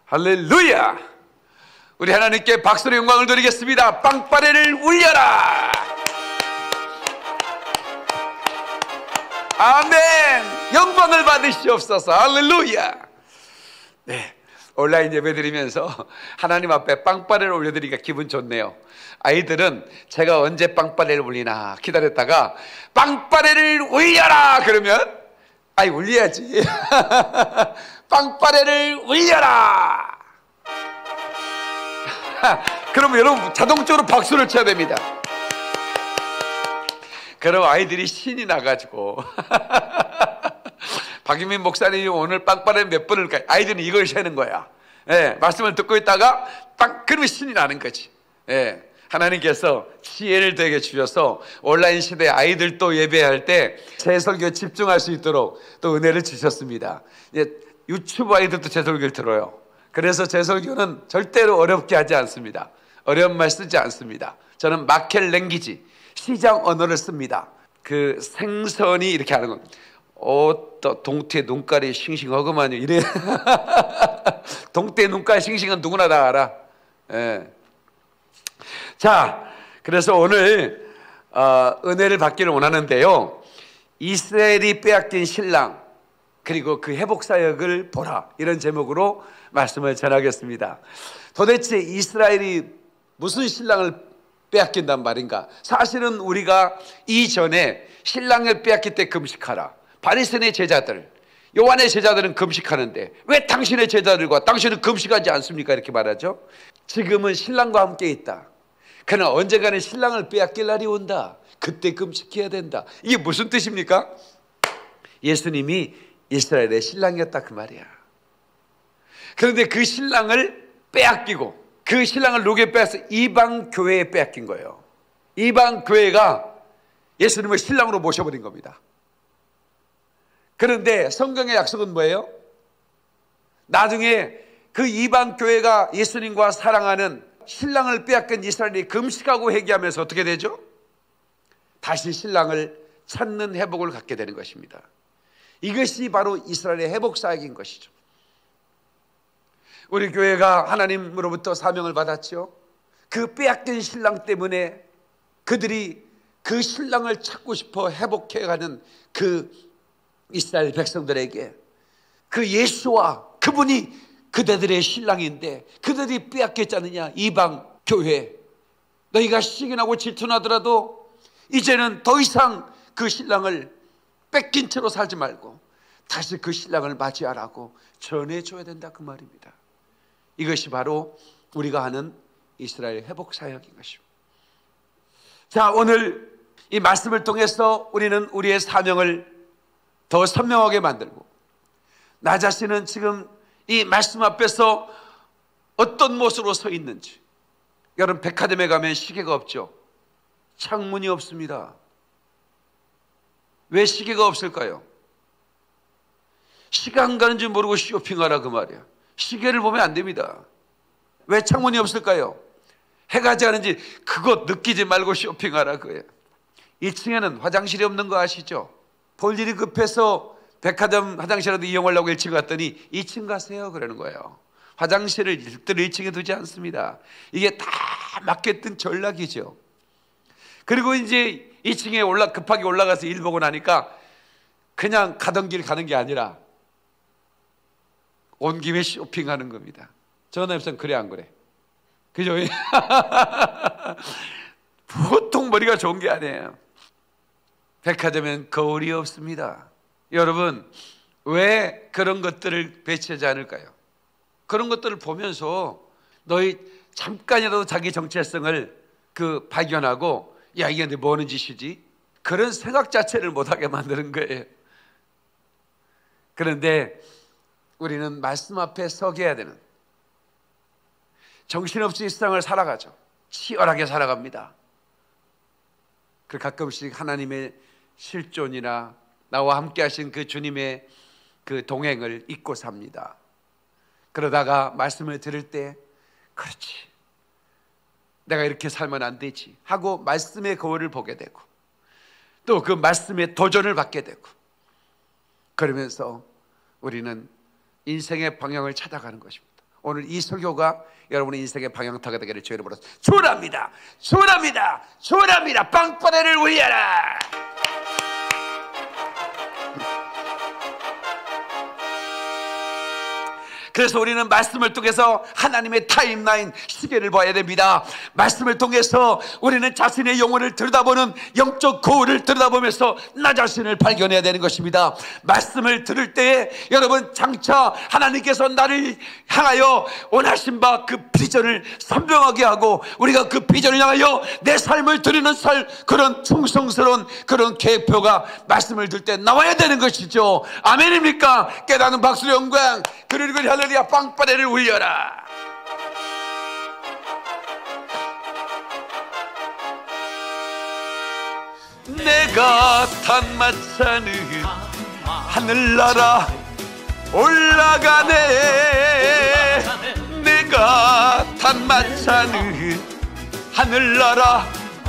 할렐루야! 우리 하나님께 박수로 영광을 드리겠습니다. 빵빠레를 울려라! 아멘! 영광을 받으시옵소서. 할렐루야! 네, 온라인 예배 드리면서 하나님 앞에 빵빠레를 올려드리니까 기분 좋네요. 아이들은 제가 언제 빵빠레를 울리나 기다렸다가 빵빠레를 울려라! 그러면 아이 울려야지. 빵빠레를 울려라! 그럼 여러분 자동적으로 박수를 쳐야 됩니다. 그럼 아이들이 신이 나가지고 박유민 목사님이 오늘 빵빠레 몇 번을 가요. 아이들은 이걸 세는 거야. 예, 말씀을 듣고 있다가 그러면 신이 나는 거지. 예, 하나님께서 지혜를 되게 주셔서 온라인 시대에 아이들도 예배할 때 제 설교에 집중할 수 있도록 또 은혜를 주셨습니다. 예, 유튜브 아이들도 제 설교를 들어요. 그래서 제 설교는 절대로 어렵게 하지 않습니다. 어려운 말 쓰지 않습니다. 저는 마켓 랭귀지, 시장 언어를 씁니다. 그 생선이 이렇게 하는 건 또 동태 눈깔이 싱싱하구만요. 이래. 동태 눈깔 싱싱은 누구나 다 알아. 예. 자, 그래서 오늘 은혜를 받기를 원하는데요. 이스라엘이 빼앗긴 신랑 그리고 그 회복 사역을 보라, 이런 제목으로 말씀을 전하겠습니다. 도대체 이스라엘이 무슨 신랑을 빼앗긴단 말인가? 사실은 우리가 이전에 신랑을 빼앗길 때 금식하라, 바리새인의 제자들, 요한의 제자들은 금식하는데 왜 당신의 제자들과 당신은 금식하지 않습니까? 이렇게 말하죠. 지금은 신랑과 함께 있다. 그러나 언젠가는 신랑을 빼앗길 날이 온다. 그때 금식해야 된다. 이게 무슨 뜻입니까? 예수님이 이스라엘의 신랑이었다 그 말이야. 그런데 그 신랑을 빼앗기고 그 신랑을 누구에 빼앗어? 이방 교회에 빼앗긴 거예요. 이방 교회가 예수님을 신랑으로 모셔버린 겁니다. 그런데 성경의 약속은 뭐예요? 나중에 그 이방 교회가 예수님과 사랑하는 신랑을 빼앗긴 이스라엘이 금식하고 회개하면서 어떻게 되죠? 다시 신랑을 찾는 회복을 갖게 되는 것입니다. 이것이 바로 이스라엘의 회복 사역인 것이죠. 우리 교회가 하나님으로부터 사명을 받았죠. 그 빼앗긴 신랑 때문에 그들이 그 신랑을 찾고 싶어 회복해가는 그 이스라엘 백성들에게 그 예수와 그분이 그대들의 신랑인데 그들이 빼앗겼지 않느냐. 이방 교회, 너희가 시기나고 질투나더라도 이제는 더 이상 그 신랑을 뺏긴 채로 살지 말고 다시 그 신랑을 맞이하라고 전해줘야 된다 그 말입니다. 이것이 바로 우리가 하는 이스라엘 회복 사역인 것입니다. 자, 오늘 이 말씀을 통해서 우리는 우리의 사명을 더 선명하게 만들고 나 자신은 지금 이 말씀 앞에서 어떤 모습으로 서 있는지. 여러분 백화점에 가면 시계가 없죠. 창문이 없습니다. 왜 시계가 없을까요? 시간 가는 줄 모르고 쇼핑하라 그 말이야. 시계를 보면 안 됩니다. 왜 창문이 없을까요? 해가 지는지 그거 느끼지 말고 쇼핑하라 그거예요. 1층에는 화장실이 없는 거 아시죠? 볼 일이 급해서 백화점 화장실이라도 이용하려고 1층 갔더니 2층 가세요 그러는 거예요. 화장실을 절대로 1층에 두지 않습니다. 이게 다 막혔던 전략이죠. 그리고 이제 2층에 급하게 올라가서 일 보고 나니까 그냥 가던 길 가는 게 아니라 온 김에 쇼핑하는 겁니다. 전화해보면 그래 안 그래? 그죠? 보통 머리가 좋은 게 아니에요. 백화점엔 거울이 없습니다. 여러분 왜 그런 것들을 배치하지 않을까요? 그런 것들을 보면서 너희 잠깐이라도 자기 정체성을 발견하고 야 이게 뭐 하는 짓이지? 그런 생각 자체를 못하게 만드는 거예요. 그런데 우리는 말씀 앞에 서게 해야 되는, 정신없이 세상을 살아가죠. 치열하게 살아갑니다. 그 가끔씩 하나님의 실존이나 나와 함께 하신 그 주님의 그 동행을 잊고 삽니다. 그러다가 말씀을 들을 때 그렇지, 내가 이렇게 살면 안 되지 하고 말씀의 거울을 보게 되고 또 그 말씀의 도전을 받게 되고 그러면서 우리는 인생의 방향을 찾아가는 것입니다. 오늘 이 설교가 여러분의 인생의 방향타가 되기를 주의 이름으로 축원합니다. 축원합니다. 축원합니다. 빵빠레를 위하라. 그래서 우리는 말씀을 통해서 하나님의 타임라인 시계를 봐야 됩니다. 말씀을 통해서 우리는 자신의 영혼을 들여다보는 영적 거울을 들여다보면서 나 자신을 발견해야 되는 것입니다. 말씀을 들을 때에 여러분 장차 하나님께서 나를 향하여 원하신 바 그 비전을 선명하게 하고 우리가 그 비전을 향하여 내 삶을 드리는 그런 충성스러운 그런 계획표가 말씀을 들을 때 나와야 되는 것이죠. 아멘입니까? 깨닫는 박수의 영광. 그리고 할렐루야. 빵빠레를 울려라. 내가 탄 마차는 하늘나라 올라가네. 내가 탄 마차는 하늘나라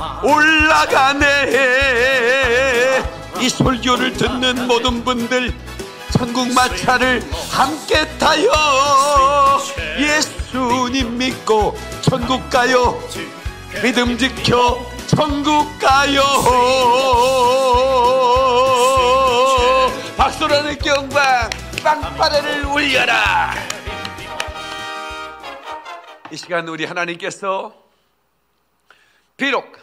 올라가네. 이 설교를 듣는 모든 분들 천국 마차를 함께 타요. 예수님 믿고 천국 가요. 믿음 지켜 천국 가요. 박수라는 경방 빵빠레를 울려라. 이 시간 우리 하나님께서 비록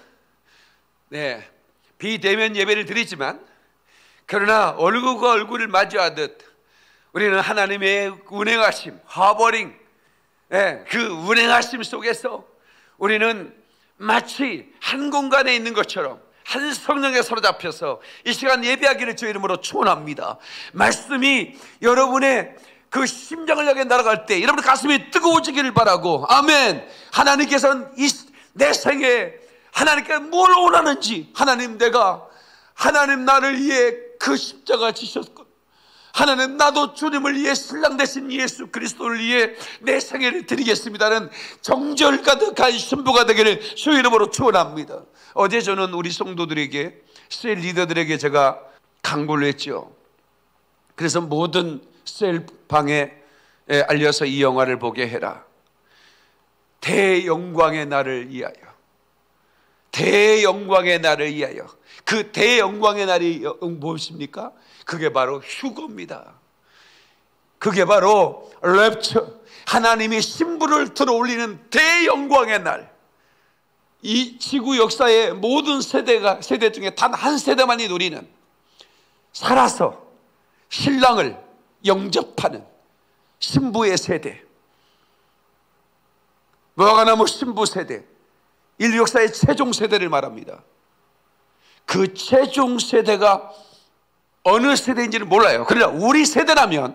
비대면 예배를 드리지만 그러나 얼굴과 얼굴을 마주하듯 우리는 하나님의 운행하심, 하버링, 그 운행하심 속에서 우리는 마치 한 공간에 있는 것처럼 한 성령에 사로잡혀서 이 시간 예배하기를 주의 이름으로 축원합니다. 말씀이 여러분의 그 심장을 향해 날아갈 때 여러분의 가슴이 뜨거워지기를 바라고, 아멘. 하나님께서는 내 생에 하나님께 뭘 원하는지, 하나님 나를 위해 그 십자가 지셨고, 하나님 나도 주님을 위해 신랑 되신 예수 그리스도를 위해 내 생애를 드리겠습니다는 정절 가득한 신부가 되기를 주의 이름으로 축원합니다. 어제 저는 우리 성도들에게, 셀 리더들에게 제가 강구를 했죠. 그래서 모든 셀 방에 알려서 이 영화를 보게 해라. 대영광의 날을 위하여, 대영광의 날을 위하여. 그 대영광의 날이 무엇입니까? 그게 바로 휴거입니다. 그게 바로 랩처, 하나님이 신부를 들어올리는 대영광의 날. 이 지구 역사의 모든 세대 중에 단 한 세대만이 누리는, 살아서 신랑을 영접하는 신부의 세대, 무화과나무 신부 세대, 인류 역사의 최종 세대를 말합니다. 그 최종 세대가 어느 세대인지는 몰라요. 그러나 우리 세대라면,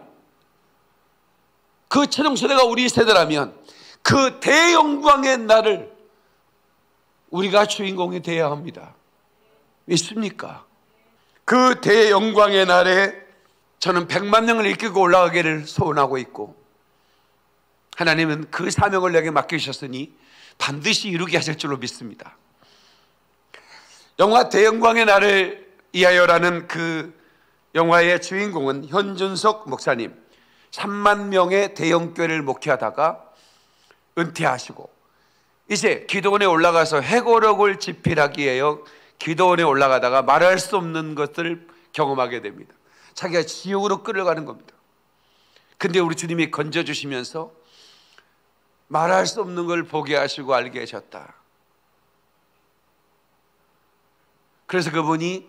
그 최종 세대가 우리 세대라면 그 대영광의 날을 우리가 주인공이 되어야 합니다. 믿습니까? 그 대영광의 날에 저는 100만 명을 이끌고 올라가기를 소원하고 있고, 하나님은 그 사명을 내게 맡기셨으니 반드시 이루게 하실 줄로 믿습니다. 영화 대영광의 날을 위하여라는 그 영화의 주인공은 현준석 목사님, 3만 명의 대형교회를 목회하다가 은퇴하시고 이제 기도원에 올라가서 해고력을 집필하기 위하여 기도원에 올라가다가 말할 수 없는 것들을 경험하게 됩니다. 자기가 지옥으로 끌어가는 겁니다. 근데 우리 주님이 건져주시면서 말할 수 없는 걸 보게 하시고 알게 하셨다. 그래서 그분이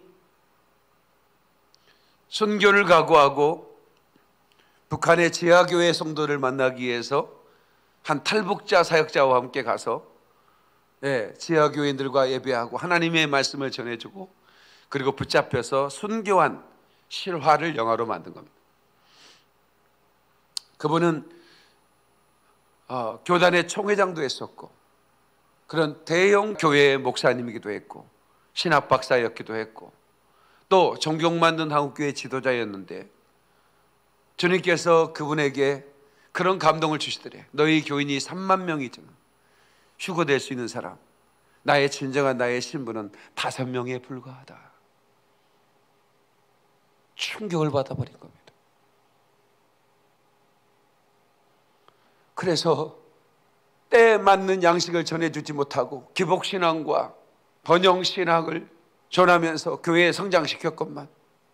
순교를 각오하고 북한의 지하교회 성도를 만나기 위해서 한 탈북자 사역자와 함께 가서 지하교인들과 예배하고 하나님의 말씀을 전해주고, 그리고 붙잡혀서 순교한 실화를 영화로 만든 겁니다. 그분은 교단의 총회장도 했었고, 그런 대형 교회의 목사님이기도 했고, 신학 박사였기도 했고, 또 존경 만든 한국교회 지도자였는데, 주님께서 그분에게 그런 감동을 주시더래. 너희 교인이 3만 명이지만 휴거될 수 있는 사람, 나의 진정한 나의 신부는 5명에 불과하다. 충격을 받아버린 겁니다. 그래서 때에 맞는 양식을 전해주지 못하고 기복신앙과 번영신학을 전하면서 교회에 성장시켰건만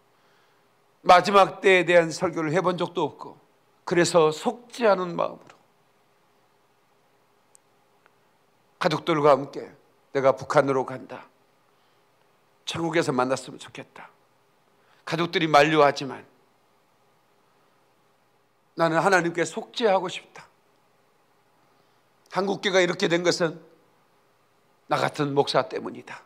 마지막 때에 대한 설교를 해본 적도 없고, 그래서 속지 않은 마음으로 가족들과 함께 내가 북한으로 간다, 천국에서 만났으면 좋겠다, 가족들이 만류하지만 나는 하나님께 속죄하고 싶다, 한국교회가 이렇게 된 것은 나 같은 목사 때문이다.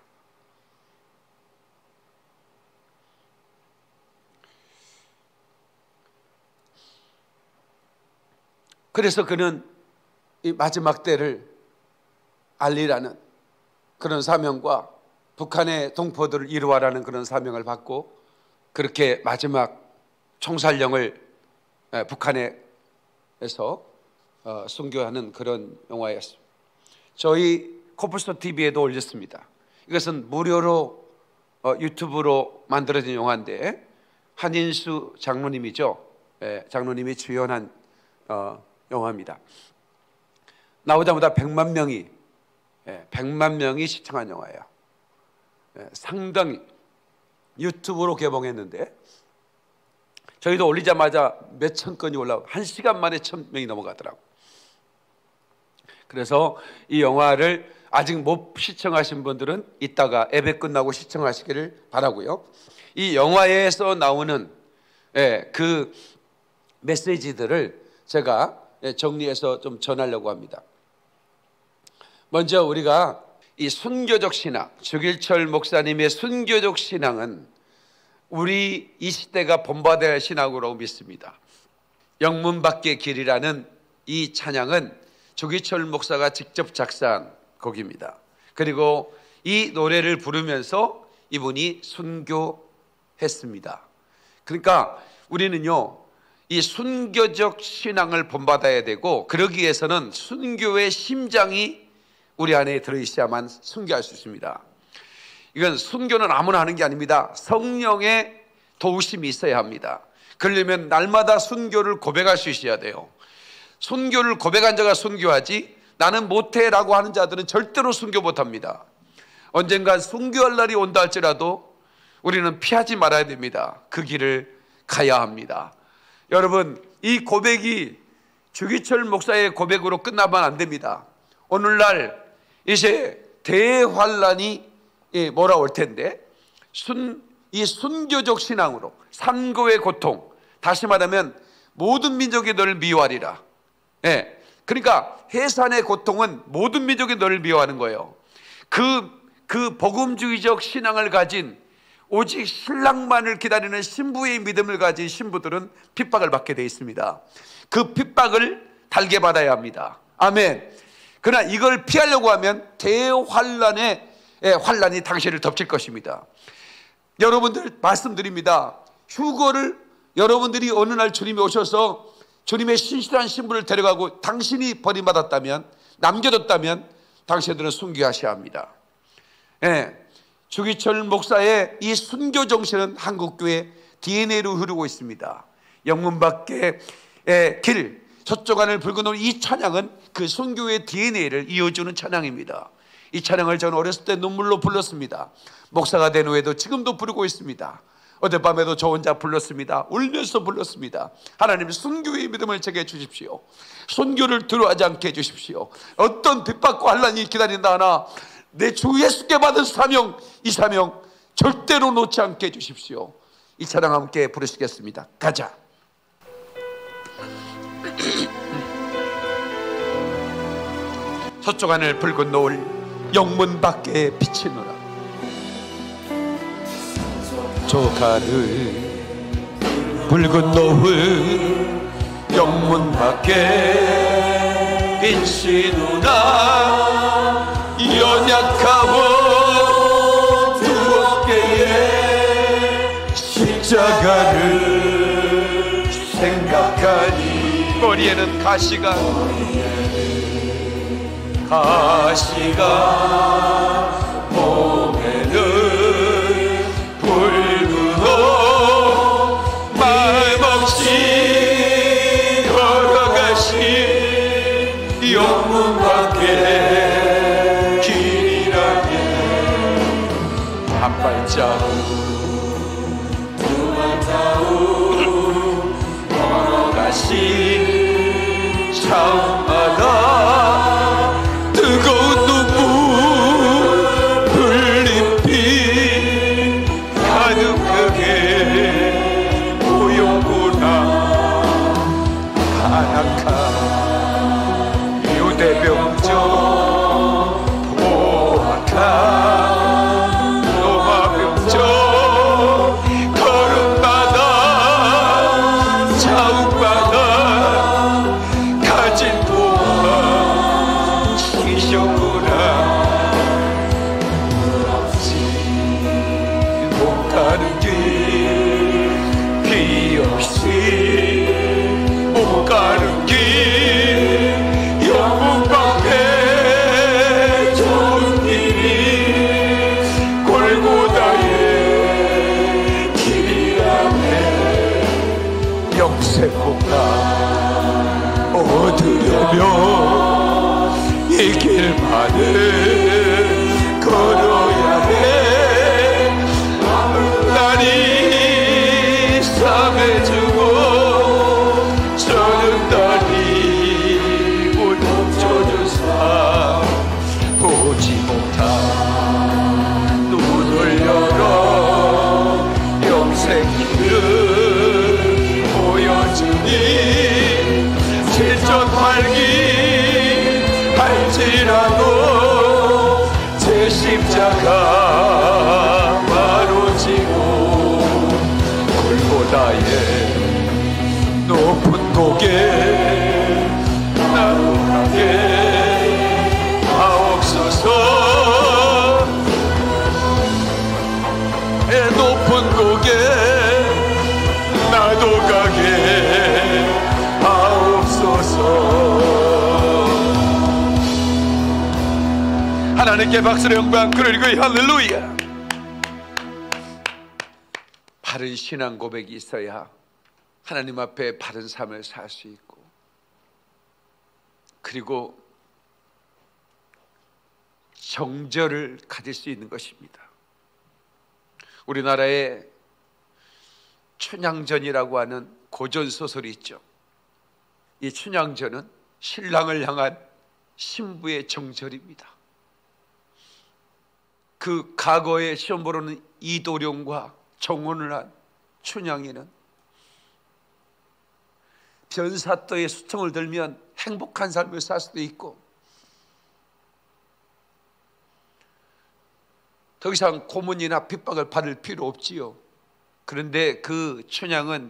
그래서 그는 이 마지막 때를 알리라는 그런 사명과 북한의 동포들을 이루어라는 그런 사명을 받고, 그렇게 마지막 총살령을 북한에서 순교하는 그런 영화였습니다. 저희 코뿔소 TV에도 올렸습니다. 이것은 무료로 유튜브로 만들어진 영화인데, 한인수 장로님이죠. 장로님이 주연한 영화입니다. 나오자마자 100만 명이 시청한 영화예요. 상당히 유튜브로 개봉했는데 저희도 올리자마자 몇천 건이 올라오고 1시간 만에 1000명이 넘어가더라고요. 그래서 이 영화를 아직 못 시청하신 분들은 이따가 예배 끝나고 시청하시기를 바라고요. 이 영화에서 나오는 그 메시지들을 제가 정리해서 좀 전하려고 합니다. 먼저 우리가 이 순교적 신앙, 주길철 목사님의 순교적 신앙은 우리 이 시대가 본받아야 할 신앙으로 믿습니다. 영문 밖의 길이라는 이 찬양은 주길철 목사가 직접 작사한 곡입니다. 그리고 이 노래를 부르면서 이분이 순교했습니다. 그러니까 우리는요, 이 순교적 신앙을 본받아야 되고, 그러기 위해서는 순교의 심장이 우리 안에 들어있어야만 순교할 수 있습니다. 이건 순교는 아무나 하는 게 아닙니다. 성령의 도우심이 있어야 합니다. 그러려면 날마다 순교를 고백할 수 있어야 돼요. 순교를 고백한 자가 순교하지, 나는 못해라고 하는 자들은 절대로 순교 못합니다. 언젠간 순교할 날이 온다 할지라도 우리는 피하지 말아야 됩니다. 그 길을 가야 합니다. 여러분, 이 고백이 주기철 목사의 고백으로 끝나면 안 됩니다. 오늘날 이제 대환란이 몰아올 텐데, 이 순교적 신앙으로 산고의 고통, 다시 말하면 모든 민족이 너를 미워하리라. 그러니까 해산의 고통은 모든 민족이 너를 미워하는 거예요. 그 복음주의적 신앙을 가진, 오직 신랑만을 기다리는 신부의 믿음을 가진 신부들은 핍박을 받게 되어 있습니다. 그 핍박을 달게 받아야 합니다. 아멘. 그러나 이걸 피하려고 하면 대환란의 환란이 당신을 덮칠 것입니다. 여러분들 말씀드립니다. 휴거를 여러분들이 어느 날 주님이 오셔서 주님의 신실한 신부를 데려가고 당신이 버림받았다면, 남겨뒀다면 당신들은 순교하셔야 합니다. 주기철 목사의 이 순교 정신은 한국교회 DNA로 흐르고 있습니다. 영문 밖의 길, 서쪽 하늘 붉은 오늘, 이 찬양은 그 순교의 DNA를 이어주는 찬양입니다. 이 찬양을 저는 어렸을 때 눈물로 불렀습니다. 목사가 된 후에도 지금도 부르고 있습니다. 어젯밤에도 저 혼자 불렀습니다. 울면서 불렀습니다. 하나님, 순교의 믿음을 제게 주십시오. 순교를 두려워하지 않게 해주십시오. 어떤 핍박과 환난이 기다린다 하나 내 주 예수께 받은 사명, 이 사명 절대로 놓지 않게 해주십시오. 이 찬양 함께 부르시겠습니다. 가자. 서쪽 하늘 붉은 노을, 영문 밖에 비치노라. 서쪽 하늘 붉은 노을, 영문 밖에 비치노라. 연약하고 두 어깨에 십자가를 생각하니, 머리에는 가시가 몸에는 붉은 옷, 말 없이 걸어가신 원하신 차마다 뜨거운 눈물 흘린 피 가득하게 모였구나. 가나카 유대병정 포악한 로마병정 걸음마다 자욱마다 가진 도와 시셨구나. 못 가는 길 비 없이 못 가는 길 영문 방패 좋은 길이 골고다의 길이라네. 영생보다 얻으려면 이 길만을 걸어야 해. 날이 상해지고 저는 날이 못 멈춰줘서 보지 못한 눈을 열어 영생길을 보여주니 실존팔기 할지라도 제 십자가 바로 지고 골고다의 높은 고개 나로 가게 하옵소서. 높은 고개 나도 가게 하옵소서. 하나님께 박수로 영광 그리고 할렐루야. 바른 신앙 고백이 있어야 하나님 앞에 바른 삶을 살 수 있고, 그리고 정절을 가질 수 있는 것입니다. 우리나라에 춘향전이라고 하는 고전소설이 있죠. 이 춘향전은 신랑을 향한 신부의 정절입니다. 그 과거에 시험 보러는 이도령과 정혼을 한 춘향이는 변사또의 수청을 들면 행복한 삶을 살 수도 있고, 더 이상 고문이나 핍박을 받을 필요 없지요. 그런데 그 춘향은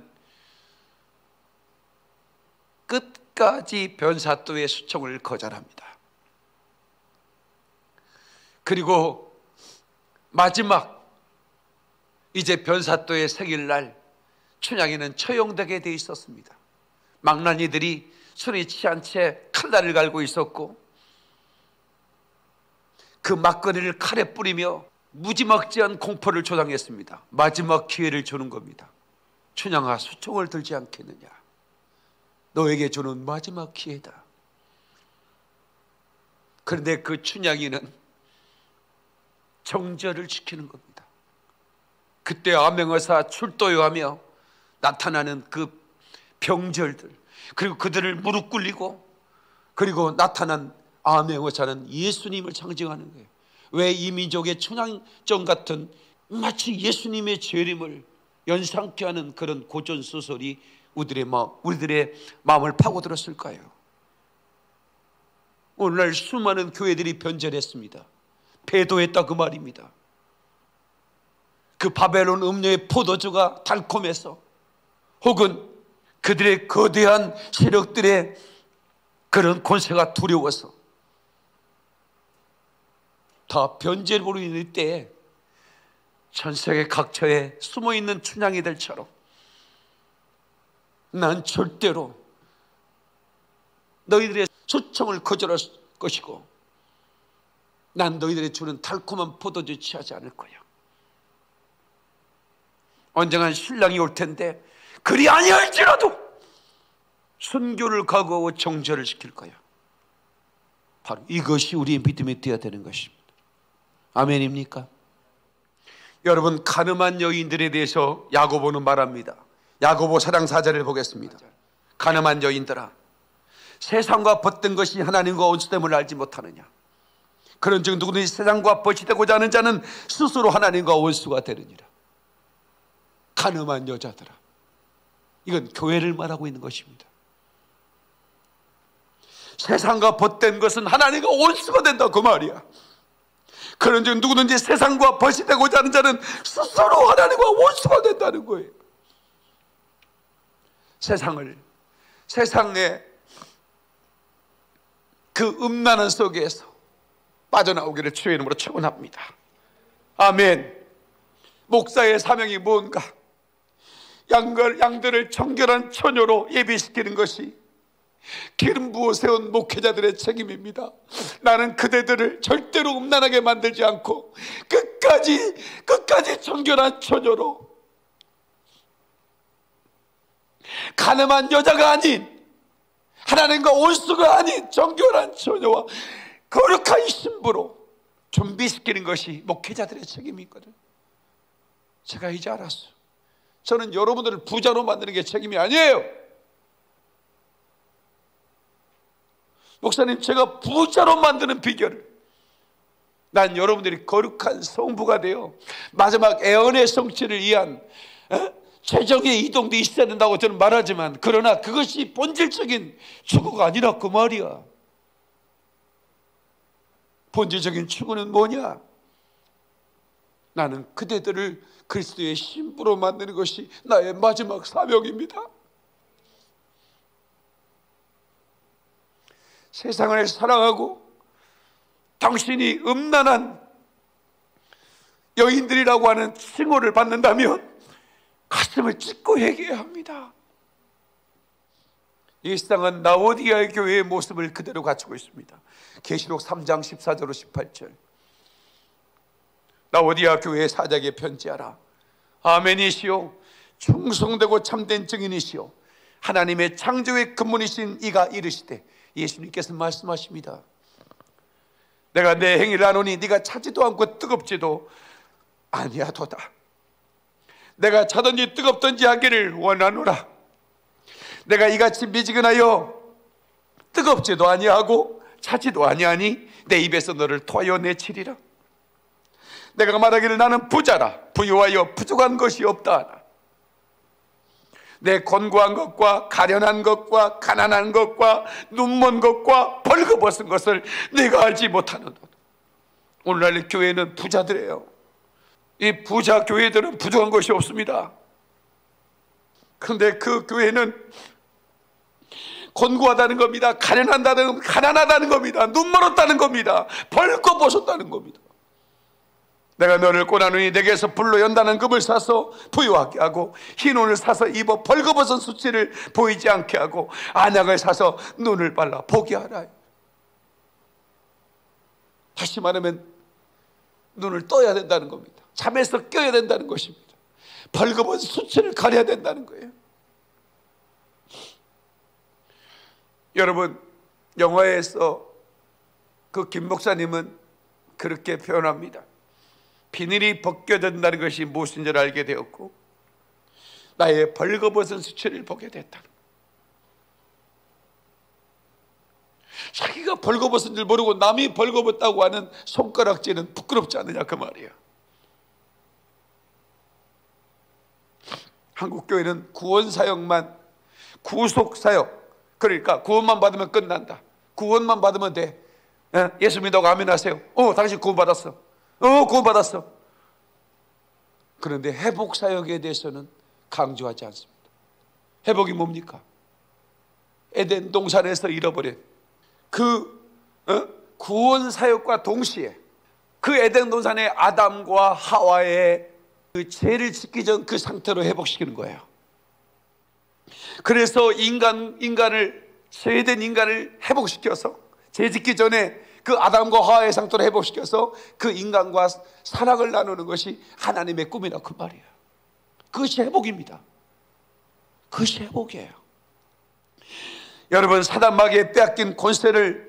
끝까지 변사또의 수청을 거절합니다. 그리고 마지막 이제 변사또의 생일날 춘향이는 처형되게 돼 있었습니다. 망나니들이 술이 취한 채 칼날을 갈고 있었고, 그 막걸리를 칼에 뿌리며 무지막지한 공포를 조장했습니다. 마지막 기회를 주는 겁니다. 춘향아, 수총을 들지 않겠느냐? 너에게 주는 마지막 기회다. 그런데 그 춘향이는 정절을 지키는 겁니다. 그때 암행어사 출도요하며 나타나는 그 병절들, 그리고 그들을 무릎 꿇리고, 그리고 나타난 암행어사는 예수님을 상징하는 거예요. 왜 이 민족의 춘향전 같은 마치 예수님의 재림을 연상케 하는 그런 고전소설이 우리들의 마음을 파고들었을까요? 오늘날 수많은 교회들이 변절했습니다. 배도했다 그 말입니다. 그 바벨론 음료의 포도주가 달콤해서, 혹은 그들의 거대한 세력들의 그런 권세가 두려워서 다 변절으로 인할 때에 전 세계 각처에 숨어있는 춘향이들처럼 난 절대로 너희들의 수청을 거절할 것이고, 난 너희들이 주는 달콤한 포도주 취하지 않을 거야. 언젠간 신랑이 올 텐데 그리 아니할지라도 순교를 각오하고 정절을 시킬 거야. 바로 이것이 우리의 믿음이 되어야 되는 것입니다. 아멘입니까? 여러분, 가늠한 여인들에 대해서 야고보는 말합니다. 야고보 4장 4절을 보겠습니다. 가늠한 여인들아, 세상과 벗된 것이 하나님과 원수됨을 알지 못하느냐. 그런즉 누구든지 세상과 벗이 되고자 하는 자는 스스로 하나님과 원수가 되느니라. 가늠한 여자들아, 이건 교회를 말하고 있는 것입니다. 세상과 벗된 것은 하나님과 원수가 된다, 그 말이야. 그런즉 누구든지 세상과 벗이 되고자 하는 자는 스스로 하나님과 원수가 된다는 거예요. 세상의 그 음란한 속에서 빠져나오기를 주의 이름으로 축원합니다. 아멘. 목사의 사명이 뭔가? 양들을 정결한 처녀로 예비시키는 것이 기름 부어 세운 목회자들의 책임입니다. 나는 그대들을 절대로 음란하게 만들지 않고 끝까지 정결한 처녀로, 가늠한 여자가 아닌, 하나님과 원수가 아닌 정결한 처녀와 거룩한 신부로 준비시키는 것이 목회자들의 책임이거든. 제가 이제 알았어요. 저는 여러분들을 부자로 만드는 게 책임이 아니에요. 목사님, 제가 부자로 만드는 비결을, 난 여러분들이 거룩한 성부가 되어 마지막 애언의 성취를 위한 최종의 이동도 있어야 된다고 저는 말하지만, 그러나 그것이 본질적인 추구가 아니라 그 말이야. 본질적인 추구는 뭐냐? 나는 그대들을 그리스도의 신부로 만드는 것이 나의 마지막 사명입니다. 세상을 사랑하고 당신이 음란한 여인들이라고 하는 칭호를 받는다면 가슴을 찢고 회개해야 합니다. 이 세상은 라오디게아 교회의 모습을 그대로 갖추고 있습니다. 계시록 3장 14절로 18절. 라오디게아 교회의 사자에게 편지하라. 아멘이시오, 충성되고 참된 증인이시오, 하나님의 창조의 근본이신 이가 이르시되, 예수님께서 말씀하십니다. 내가 내 행위를 아노니 네가 차지도 않고 뜨겁지도 아니하도다. 내가 차든지 뜨겁든지 하기를 원하노라. 내가 이같이 미지근하여 뜨겁지도 아니하고 차지도 아니하니 내 입에서 너를 토하여 내치리라. 내가 말하기를 나는 부자라, 부유하여 부족한 것이 없다 하나. 내 권고한 것과 가련한 것과 가난한 것과 눈먼 것과 벌거벗은 것을 네가 알지 못하는도다. 오늘날 교회는 부자들이에요. 이 부자 교회들은 부족한 것이 없습니다. 그런데 그 교회는 권고하다는 겁니다. 가난하다는 겁니다. 눈멀었다는 겁니다. 벌거벗었다는 겁니다. 내가 너를 꼬나누니 내게서 불로 연다는 금을 사서 부유하게 하고, 흰 옷을 사서 입어 벌거벗은 수치를 보이지 않게 하고, 안약을 사서 눈을 발라 보게 하라. 다시 말하면 눈을 떠야 된다는 겁니다. 잠에서 껴야 된다는 것입니다. 벌거벗은 수치를 가려야 된다는 거예요. 여러분, 영화에서 그 김 목사님은 그렇게 표현합니다. 비늘이 벗겨진다는 것이 무엇인 줄 알게 되었고, 나의 벌거벗은 수치를 보게 됐다. 자기가 벌거벗은 줄 모르고 남이 벌거벗다고 하는 손가락질은 부끄럽지 않느냐, 그 말이야. 한국교회는 구원사역만, 구속사역, 그러니까 구원만 받으면 끝난다. 구원만 받으면 돼. 예수 믿다고 아멘 하세요. 당신 구원받았어. 구원받았어. 그런데 회복사역에 대해서는 강조하지 않습니다. 회복이 뭡니까? 에덴 동산에서 잃어버린 그 구원사역과 동시에 그 에덴 동산의 아담과 하와의 그 죄를 짓기 전 그 상태로 회복시키는 거예요. 그래서 인간을, 죄된 인간을 회복시켜서, 죄 짓기 전에 그 아담과 하와의 상태로 회복시켜서 그 인간과 사랑을 나누는 것이 하나님의 꿈이라, 그 말이에요. 그것이 회복입니다. 그것이 회복이에요. 여러분, 사단 마귀에 빼앗긴 권세를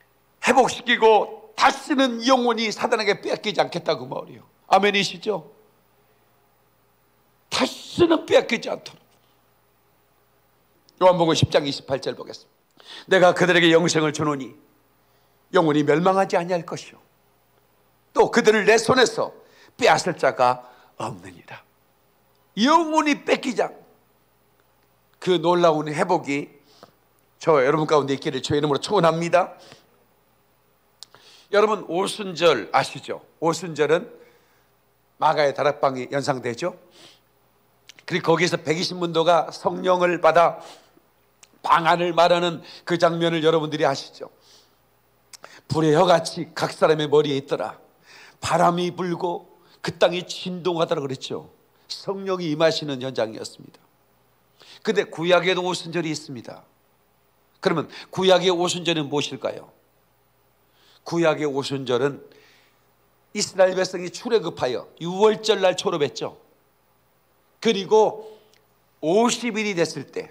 회복시키고 다시는 영원히 사단에게 빼앗기지 않겠다고 말이에요. 아멘이시죠? 다시는 빼앗기지 않도록. 요한복음 10장 28절 보겠습니다. 내가 그들에게 영생을 주노니 영원히 멸망하지 아니할 것이요 또 그들을 내 손에서 빼앗을 자가 없느니라. 영원히 뺏기지 않고 그 놀라운 회복이 저 여러분 가운데 있기를 주의 이름으로 축원합니다. 여러분 오순절 아시죠? 오순절은 마가의 다락방이 연상되죠. 그리고 거기서 120문도가 성령을 받아 방언을 말하는 그 장면을 여러분들이 아시죠? 불의 혀같이 각 사람의 머리에 있더라. 바람이 불고 그 땅이 진동하더라 그랬죠. 성령이 임하시는 현장이었습니다. 근데 구약에도 오순절이 있습니다. 그러면 구약의 오순절은 무엇일까요? 구약의 오순절은 이스라엘 백성이 출애굽하여 6월절 날 졸업했죠. 그리고 50일이 됐을 때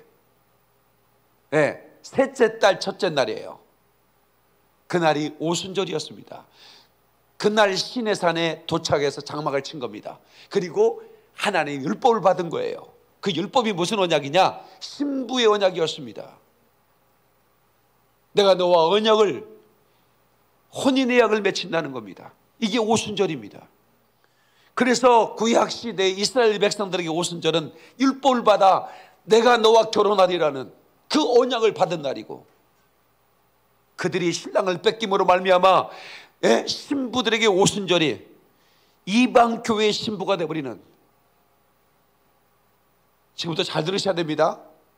셋째 달 첫째 날이에요. 그날이 오순절이었습니다. 그날 시내산에 도착해서 장막을 친 겁니다. 그리고 하나님 율법을 받은 거예요. 그 율법이 무슨 언약이냐? 신부의 언약이었습니다. 내가 너와 언약을, 혼인의 약을 맺힌다는 겁니다. 이게 오순절입니다. 그래서 구약시대 이스라엘 백성들에게 오순절은 율법을 받아 내가 너와 결혼하리라는 그 언약을 받은 날이고, 그들이 신랑을 뺏김으로 말미암아 신부들에게 오순절이 이방 교회의 신부가 되어버리는, 지금부터 잘 들으셔야 됩니다.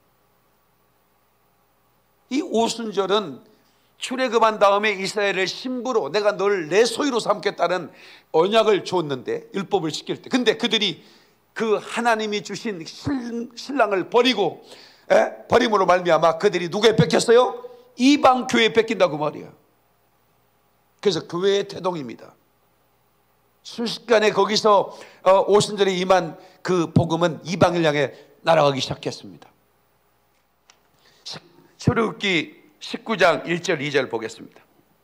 이 오순절은 출애굽한 다음에 이스라엘을 신부로 내가 널 내 소유로 삼겠다는 언약을 줬는데, 율법을 지킬 때. 근데 그들이 그 하나님이 주신 신랑을 버림으로 말미암아 그들이 누구에 뺏겼어요? 이방 교회에 뺏긴다고 말이에요. 그래서 교회의 태동입니다. 순식간에 거기서 오순절에 임한 그 복음은 이방을 향해 날아가기 시작했습니다. 출애굽기 19장 1절 2절 보겠습니다.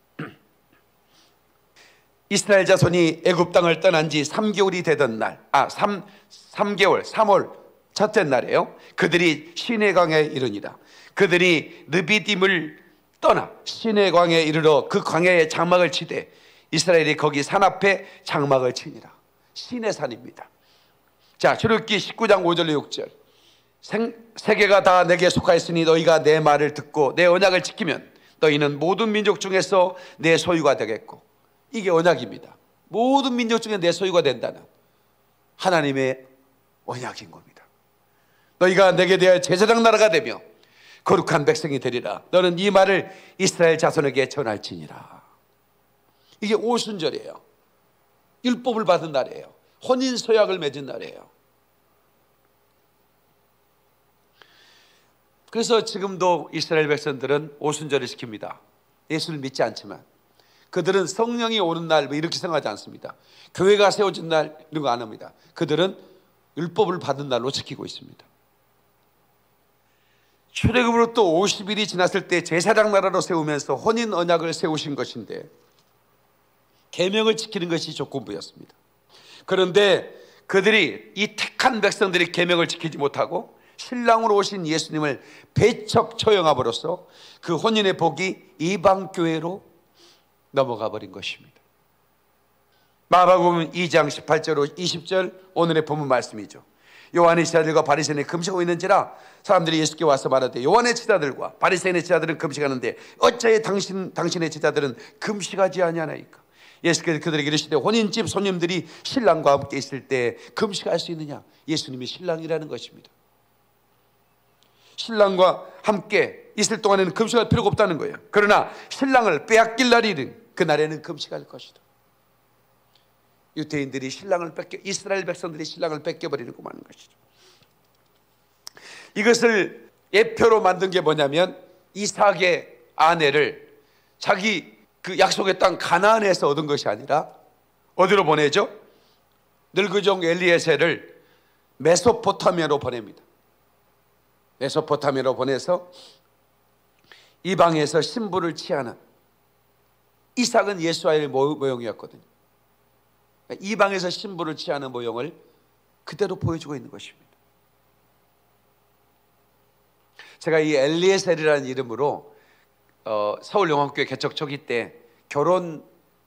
이스라엘 자손이 애굽 땅을 떠난 지 3개월이 되던 날, 3개월 3월 첫째 날이에요. 그들이 시내강에 이르니라. 그들이 느비딤을 떠나 시내강에 이르러 그 광야에 장막을 치되 이스라엘이 거기 산 앞에 장막을 치니라. 시내산입니다. 자, 출애굽기 19장 5절 6절. 세계가 다 내게 속하였으니 너희가 내 말을 듣고 내 언약을 지키면 너희는 모든 민족 중에서 내 소유가 되겠고, 이게 언약입니다. 모든 민족 중에 내 소유가 된다는 하나님의 언약인 겁니다. 너희가 내게 대하여 제사장 나라가 되며 거룩한 백성이 되리라. 너는 이 말을 이스라엘 자손에게 전할지니라. 이게 오순절이에요. 율법을 받은 날이에요. 혼인 서약을 맺은 날이에요. 그래서 지금도 이스라엘 백성들은 오순절을 지킵니다. 예수를 믿지 않지만 그들은 성령이 오는 날 이렇게 생각하지 않습니다. 교회가 세워진 날 이런 거 안 합니다. 그들은 율법을 받은 날로 지키고 있습니다. 출애굽으로 또 50일이 지났을 때 제사장 나라로 세우면서 혼인 언약을 세우신 것인데, 계명을 지키는 것이 조건부였습니다. 그런데 그들이, 이 택한 백성들이 계명을 지키지 못하고 신랑으로 오신 예수님을 배척 처형함으로써 그 혼인의 복이 이방 교회로 넘어가 버린 것입니다. 마가복음 2장 18절 20절 오늘의 본문 말씀이죠. 요한의 제자들과 바리새인이 금식하고 있는지라 사람들이 예수께 와서 말하되 요한의 제자들과 바리새인의 제자들은 금식하는데 어찌하여 당신의 제자들은 금식하지 아니하나이까? 예수께서 그들에게 이르시되 혼인집 손님들이 신랑과 함께 있을 때 금식할 수 있느냐? 예수님이 신랑이라는 것입니다. 신랑과 함께 있을 동안에는 금식할 필요가 없다는 거예요. 그러나 신랑을 빼앗길 날이 그날에는 금식할 것이다. 유대인들이 신랑을 이스라엘 백성들이 신랑을 뺏겨버리고 마는 것이죠. 이것을 예표로 만든 게 뭐냐면, 이삭의 아내를 자기 그 약속의 땅 가나안에서 얻은 것이 아니라 어디로 보내죠? 늙은종 엘리에셀을 메소포타미아로 보냅니다. 메소포타미아로 보내서 이방에서 신부를 취하는, 이삭은 예수와의 모형이었거든요. 이방에서 신부를 취하는 모형을 그대로 보여주고 있는 것입니다. 제가 이 엘리에셀이라는 이름으로 서울용화교회 개척 초기 때 결혼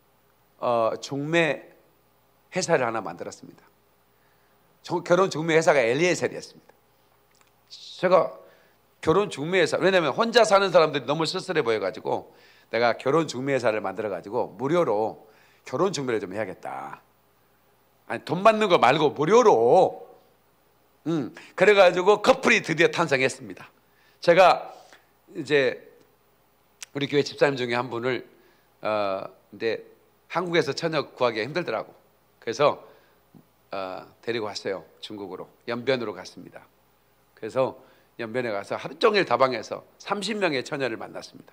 중매 회사를 하나 만들었습니다. 결혼 중매 회사가 엘리에셀이었습니다. 제가 결혼 중매 회사, 왜냐하면 혼자 사는 사람들이 너무 쓸쓸해 보여가지고 내가 결혼 중매 회사를 만들어가지고 무료로 결혼 중매를 좀 해야겠다. 아니, 돈 받는 거 말고 무료로. 그래가지고 커플이 드디어 탄생했습니다. 제가 이제 우리 교회 집사님 중에 한 분을 이제 한국에서 처녀 구하기가 힘들더라고. 그래서 데리고 왔어요. 중국으로 연변으로 갔습니다. 그래서 연변에 가서 하루 종일 다방에서 30명의 처녀를 만났습니다.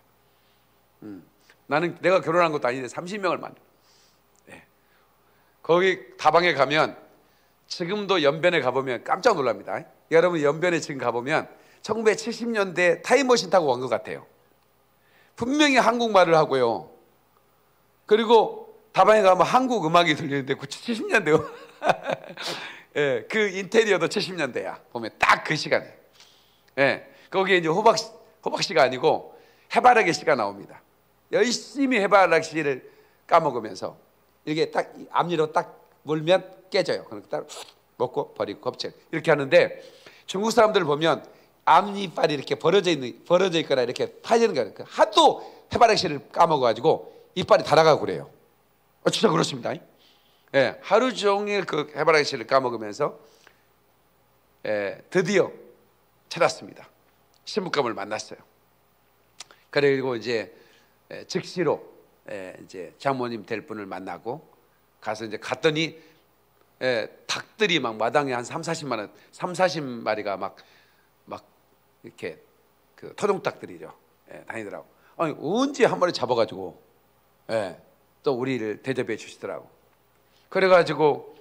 나는 내가 결혼한 것도 아닌데 30명을 만나. 네. 거기 다방에 가면 지금도 연변에 가보면 깜짝 놀랍니다. 여러분 연변에 지금 가보면 1970년대 타임머신 타고 온 것 같아요. 분명히 한국말을 하고요. 그리고 다방에 가면 한국 음악이 들리는데 70년대요. 예, 그 인테리어도 70년대야. 보면 딱 그 시간에. 예, 거기에 이제 호박씨가 아니고 해바라기 씨가 나옵니다. 열심히 해바라기 씨를 까먹으면서 이렇게 딱 앞니로 딱 물면 깨져요. 그렇게 딱 먹고 버리고 껍질 이렇게 하는데 중국 사람들 보면 앞니빨이 이렇게 벌어져 있거나 이렇게 파지는 거예요. 하도 해바라기 씨를 까먹어가지고 이빨이 달아가고 그래요. 진짜 그렇습니다. 예, 하루 종일 그 해바라기 씨를 까먹으면서 드디어 찾았습니다. 신부감을 만났어요. 그리고 이제 즉시로 이제 장모님 될 분을 만나고 가서 이제 갔더니 닭들이 막 마당에 한 40마리가 막 이렇게 그 토종닭들이죠. 다니더라고. 아니 언제 한 마리 잡아가지고 또 우리를 대접해 주시더라고. 그래가지고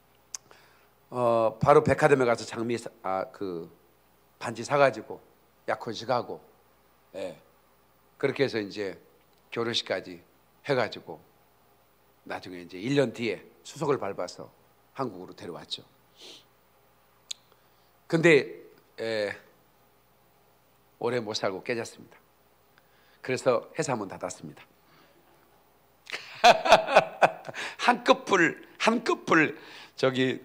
바로 백화점에 가서 그 반지 사가지고 약혼식하고 그렇게 해서 이제 결혼식까지 해가지고 나중에 이제 1년 뒤에 수속을 밟아서 한국으로 데려왔죠. 근데 오래 못 살고 깨졌습니다. 그래서 회사 문 닫았습니다. 한꺼풀 저기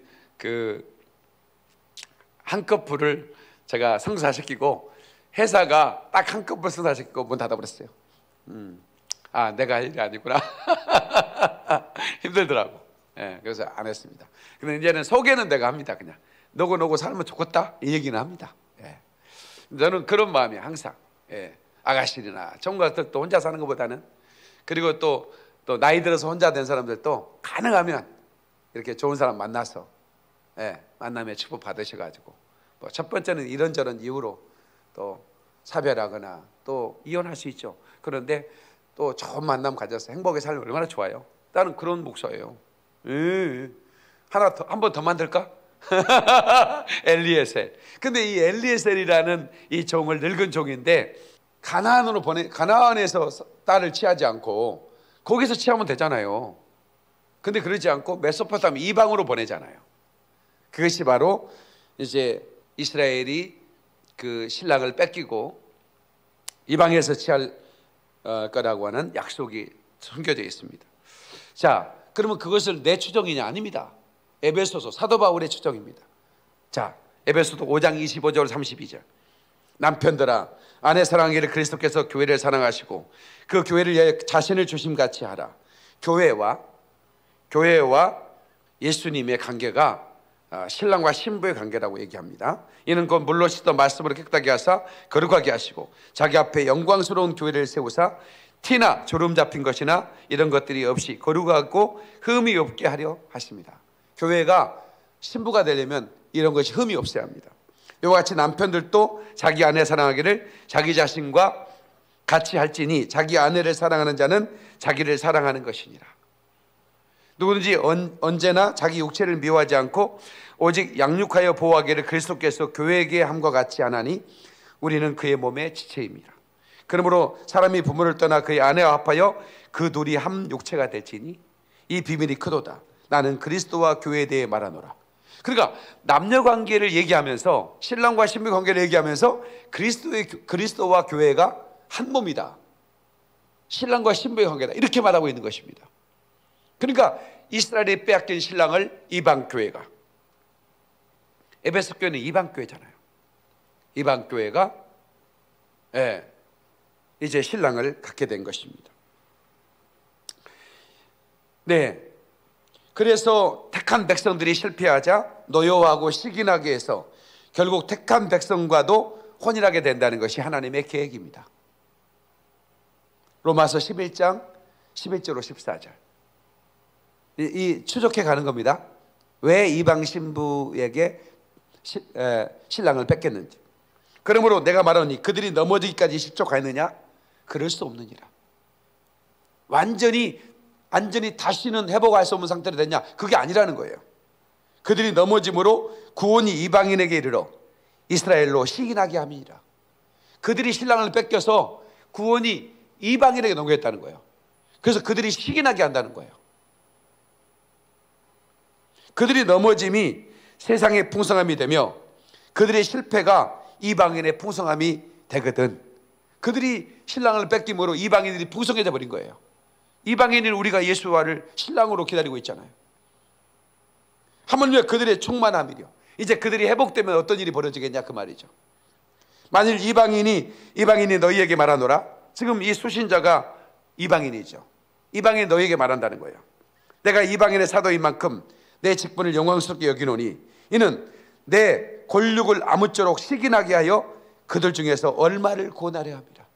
한꺼풀을 제가 성사시키고 회사가 딱 한꺼풀 성사시키고 문 닫아버렸어요. 내가 할 일이 아니구나. 힘들더라고. 그래서 안 했습니다. 근데 이제는 소개는 내가 합니다. 그냥 너고 살면 좋겠다 이 얘기는 합니다. 저는 그런 마음이 항상 아가씨나 총각들도 혼자 사는 것보다는 그리고 또 나이 들어서 혼자 된 사람들도 가능하면 이렇게 좋은 사람 만나서 만남에 축복 받으셔가지고 뭐 첫 번째는 이런저런 이유로 또 사별하거나 또 이혼할 수 있죠. 그런데 또 좋은 만남 가져서 행복하게 살면 얼마나 좋아요. 나는 그런 목사예요. 한 번 더 만들까? 엘리에셀. 근데 이 엘리에셀이라는 이 종을 늙은 종인데 가나안에서 딸을 취하지 않고 거기서 취하면 되잖아요. 근데 그러지 않고 메소포타미아 이방으로 보내잖아요. 그것이 바로 이제 이스라엘이 그 신랑을 뺏기고 이방에서 취할 거라고 하는 약속이 숨겨져 있습니다. 자, 그러면 그것을 내 추정이냐? 아닙니다. 에베소서 사도 바울의 추정입니다. 자, 에베소서 5장 25절 32절. 남편들아 아내 사랑하기를 그리스도께서 교회를 사랑하시고 그 교회를 위하여 자신을 주심같이 하라. 교회와 예수님의 관계가 신랑과 신부의 관계라고 얘기합니다. 이는 곧 물로 씻어 말씀으로 깨끗하게 하사 거룩하게 하시고 자기 앞에 영광스러운 교회를 세우사 티나 주름 잡힌 것이나 이런 것들이 없이 거룩하고 흠이 없게 하려 하십니다. 교회가 신부가 되려면 이런 것이 흠이 없어야 합니다. 이와 같이 남편들도 자기 아내 사랑하기를 자기 자신과 같이 할지니 자기 아내를 사랑하는 자는 자기를 사랑하는 것이니라. 누구든지 언제나 자기 육체를 미워하지 않고 오직 양육하여 보호하기를 그리스도께서 교회에게 함과 같이 하나니 우리는 그의 몸의 지체입니다. 그러므로 사람이 부모를 떠나 그의 아내와 합하여 그 둘이 한 육체가 될지니 이 비밀이 크도다. 나는 그리스도와 교회에 대해 말하노라. 그러니까 남녀 관계를 얘기하면서, 신랑과 신부 관계를 얘기하면서 그리스도와 교회가 한 몸이다, 신랑과 신부의 관계다, 이렇게 말하고 있는 것입니다. 그러니까 이스라엘이 빼앗긴 신랑을 이방 교회가, 에베소 교회는 이방 교회잖아요. 이방 교회가 이제 신랑을 갖게 된 것입니다. 네, 그래서 택한 백성들이 실패하자 노여워하고 시기나게 해서 결국 택한 백성과도 혼인하게 된다는 것이 하나님의 계획입니다. 로마서 11장 11절로 14절 이 추적해 가는 겁니다. 왜 이방 신부에게 신랑을 뺏겼는지. 그러므로 내가 말하니 그들이 넘어지기까지 실족하였느냐? 그럴 수 없느니라. 완전히 다시는 회복할 수 없는 상태로 됐냐? 그게 아니라는 거예요. 그들이 넘어짐으로 구원이 이방인에게 이르러 이스라엘로 시기나게 함이니라. 그들이 신랑을 뺏겨서 구원이 이방인에게 넘겨졌다는 거예요. 그래서 그들이 시기나게 한다는 거예요. 그들이 넘어짐이 세상의 풍성함이 되며 그들의 실패가 이방인의 풍성함이 되거든. 그들이 신랑을 뺏김으로 이방인들이 풍성해져 버린 거예요. 이방인은 우리가 예수와를 신랑으로 기다리고 있잖아요. 하물며 그들의 충만함이려. 이제 그들이 회복되면 어떤 일이 벌어지겠냐 그 말이죠. 만일 이방인이 너희에게 말하노라. 지금 이 수신자가 이방인이죠. 이방인이 너희에게 말한다는 거예요. 내가 이방인의 사도인 만큼 내 직분을 영광스럽게 여기노니 이는 내 권력을 아무쪼록 시기나게 하여 그들 중에서 얼마를 고나려 합니다.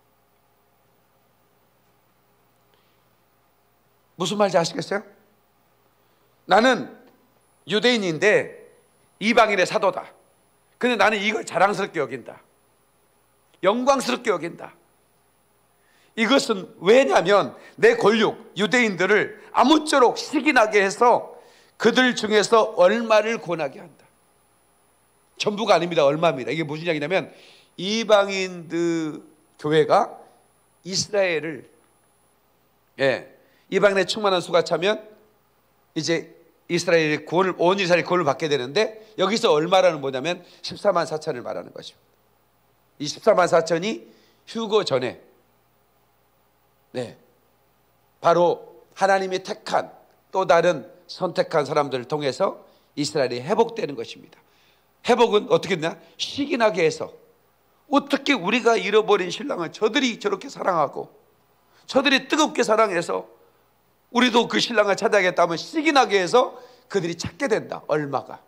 무슨 말인지 아시겠어요? 나는 유대인인데 이방인의 사도다. 근데 나는 이걸 자랑스럽게 여긴다, 영광스럽게 여긴다. 이것은 왜냐하면 내 권력, 유대인들을 아무쪼록 시기나게 해서 그들 중에서 얼마를 권하게 한다. 전부가 아닙니다. 얼마입니다. 이게 무슨 이야기냐면 이방인들 교회가 이스라엘을 이방인의 충만한 수가 차면 이제 이스라엘의 구원을, 온 이스라엘의 구원을 받게 되는데, 여기서 얼마라는 뭐냐면 14만 4천을 말하는 것입니다. 이 14만 4천이 휴거 전에 바로 하나님이 택한 또 다른 선택한 사람들을 통해서 이스라엘이 회복되는 것입니다. 회복은 어떻게 되냐? 시기나게 해서, 어떻게 우리가 잃어버린 신랑을 저들이 저렇게 사랑하고 저들이 뜨겁게 사랑해서 우리도 그 신랑을 찾아야겠다 하면 시기나게 해서 그들이 찾게 된다. 얼마가.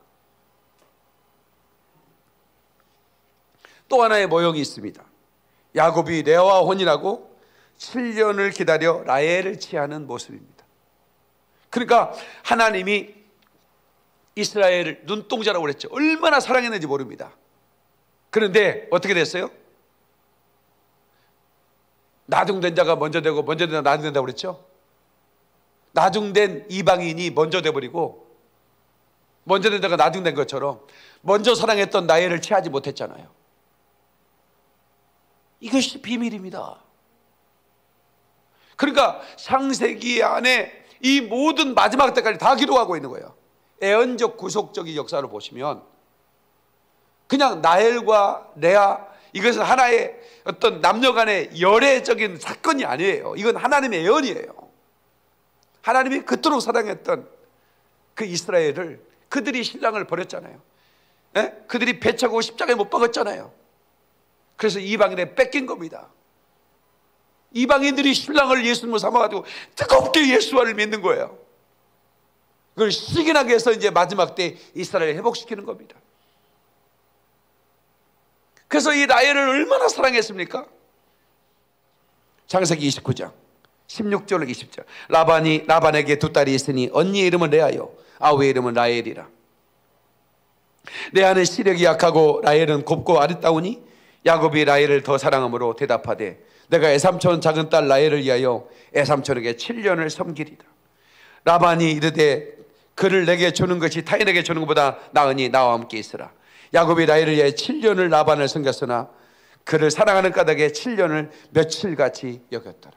또 하나의 모형이 있습니다. 야곱이 레아와 혼인하고 7년을 기다려 라헬을 취하는 모습입니다. 그러니까 하나님이 이스라엘을 눈동자라고 그랬죠. 얼마나 사랑했는지 모릅니다. 그런데 어떻게 됐어요? 나중된 자가 먼저 되고 먼저 된 자가 나중된다고 그랬죠. 나중된 이방인이 먼저 돼버리고 먼저 된 자가 나중된 것처럼 먼저 사랑했던 라헬을 취하지 못했잖아요. 이것이 비밀입니다. 그러니까 창세기 안에 이 모든 마지막 때까지 다 기록하고 있는 거예요. 애언적 구속적인 역사를 보시면 그냥 라헬과 레아, 이것은 하나의 어떤 남녀 간의 열애적인 사건이 아니에요. 이건 하나님의 애언이에요. 하나님이 그토록 사랑했던 그 이스라엘을, 그들이 신랑을 버렸잖아요. 그들이 배차고 십자가에 못 박았잖아요. 그래서 이방인에 뺏긴 겁니다. 이방인들이 신랑을 예수님으로 삼아가지고 뜨겁게 예수와를 믿는 거예요. 그걸 시기나게 해서 이제 마지막 때 이스라엘을 회복시키는 겁니다. 그래서 이 라헬을 얼마나 사랑했습니까? 창세기 29장 16절 20절. 라반이 라반에게 두 딸이 있으니 언니의 이름은 레아요 아우의 이름은 라헬이라. 레아는 시력이 약하고 라헬은 곱고 아리따우니 야곱이 라헬을 더 사랑함으로 대답하되 내가 애삼촌 작은 딸 라헬을 위하여 애삼촌에게 7년을 섬기리다. 라반이 이르되 그를 내게 주는 것이 타인에게 주는 것보다 나으니 나와 함께 있으라. 야곱이 라헬을 위하여 7년을 라반을 섬겼으나 그를 사랑하는 까닭에 7년을 며칠같이 여겼더라.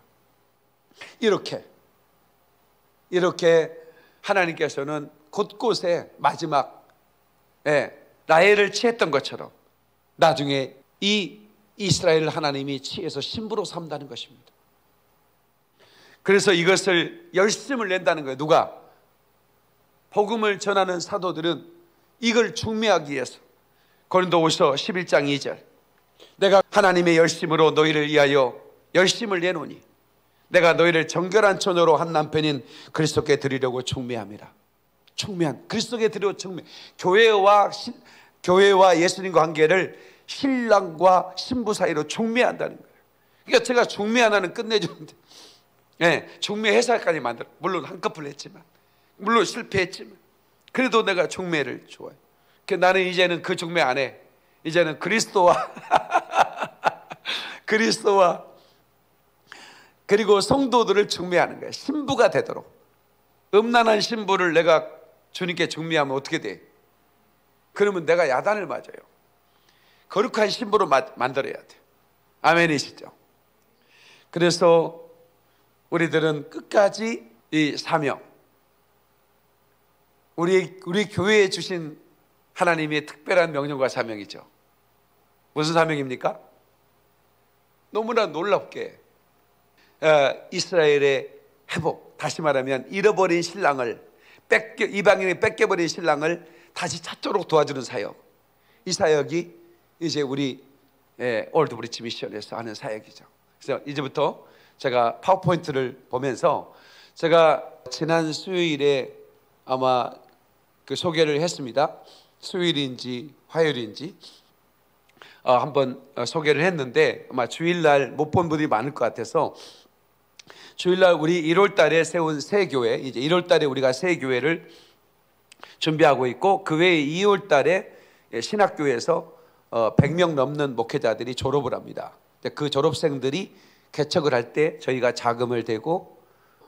이렇게 하나님께서는 곳곳에 마지막 라헬을 취했던 것처럼 나중에 이 이스라엘 하나님이 취해서 신부로 삼다는 것입니다. 그래서 이것을 열심을 낸다는 거예요. 누가? 복음을 전하는 사도들은 이걸 중매하기 위해서 고린도후서 11장 2절, 내가 하나님의 열심으로 너희를 위하여 열심을 내노니 내가 너희를 정결한 처녀로 한 남편인 그리스도께 드리려고 중매함이라. 중매한, 그리스도께 드리려고 중매. 교회와 예수님과 관계를 신랑과 신부 사이로 중매한다는 거예요. 그러니까 제가 중매 하나는 끝내주는데, 중매 회사까지 만들어. 물론 한꺼풀 했지만, 물론 실패했지만, 그래도 내가 중매를 좋아해. 나는 이제는 그 중매 안 해. 이제는 그리스도와 그리고 성도들을 중매하는 거예요. 신부가 되도록. 음란한 신부를 내가 주님께 중매하면 어떻게 돼? 그러면 내가 야단을 맞아요. 거룩한 신부로 만들어야 돼요. 아멘이시죠? 그래서 우리들은 끝까지 이 사명, 우리 교회에 주신 하나님의 특별한 명령과 사명이죠. 무슨 사명입니까? 너무나 놀랍게 이스라엘의 회복, 다시 말하면 잃어버린 신랑을 이방인이 뺏겨버린 신랑을 다시 찾도록 도와주는 사역. 이 사역이 이제 우리 올드 브리지 미션에서 하는 사역이죠. 그래서 이제부터 제가 파워포인트를 보면서, 제가 지난 수요일에 아마 그 소개를 했습니다. 수요일인지 화요일인지 한번 소개를 했는데, 아마 주일날 못 본 분들이 많을 것 같아서, 주일날 우리 1월 달에 세운 새 교회, 이제 1월 달에 우리가 새 교회를 준비하고 있고, 그 외에 2월 달에 신학교에서 100명 넘는 목회자들이 졸업을 합니다. 그 졸업생들이 개척을 할 때 저희가 자금을 대고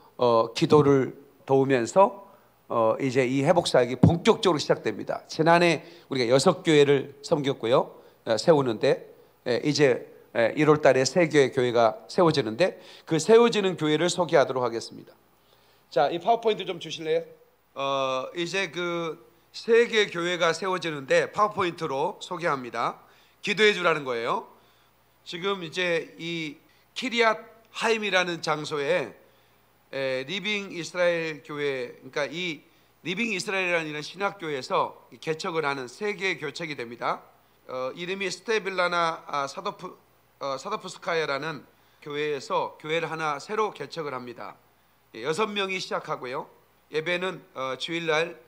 기도를 도우면서 이제 이 회복 사역이 본격적으로 시작됩니다. 지난해 우리가 6교회를 섬겼고요, 세우는데 이제 1월 달에 새 교회가 세워지는데, 그 세워지는 교회를 소개하도록 하겠습니다. 자, 이 파워포인트 좀 주실래요? 이제 그 세 개의 교회가 세워지는데 파워포인트로 소개합니다. 기도해 주라는 거예요. 지금 이제 이 키리앗 하임이라는 장소에 리빙 이스라엘 교회, 그러니까 이 리빙 이스라엘이라는 이런 신학교에서 개척을 하는 세 개의 교책이 됩니다. 이름이 스테빌라나 사도프스카야라는 교회에서 교회를 하나 새로 개척을 합니다. 6명이 시작하고요, 예배는 주일날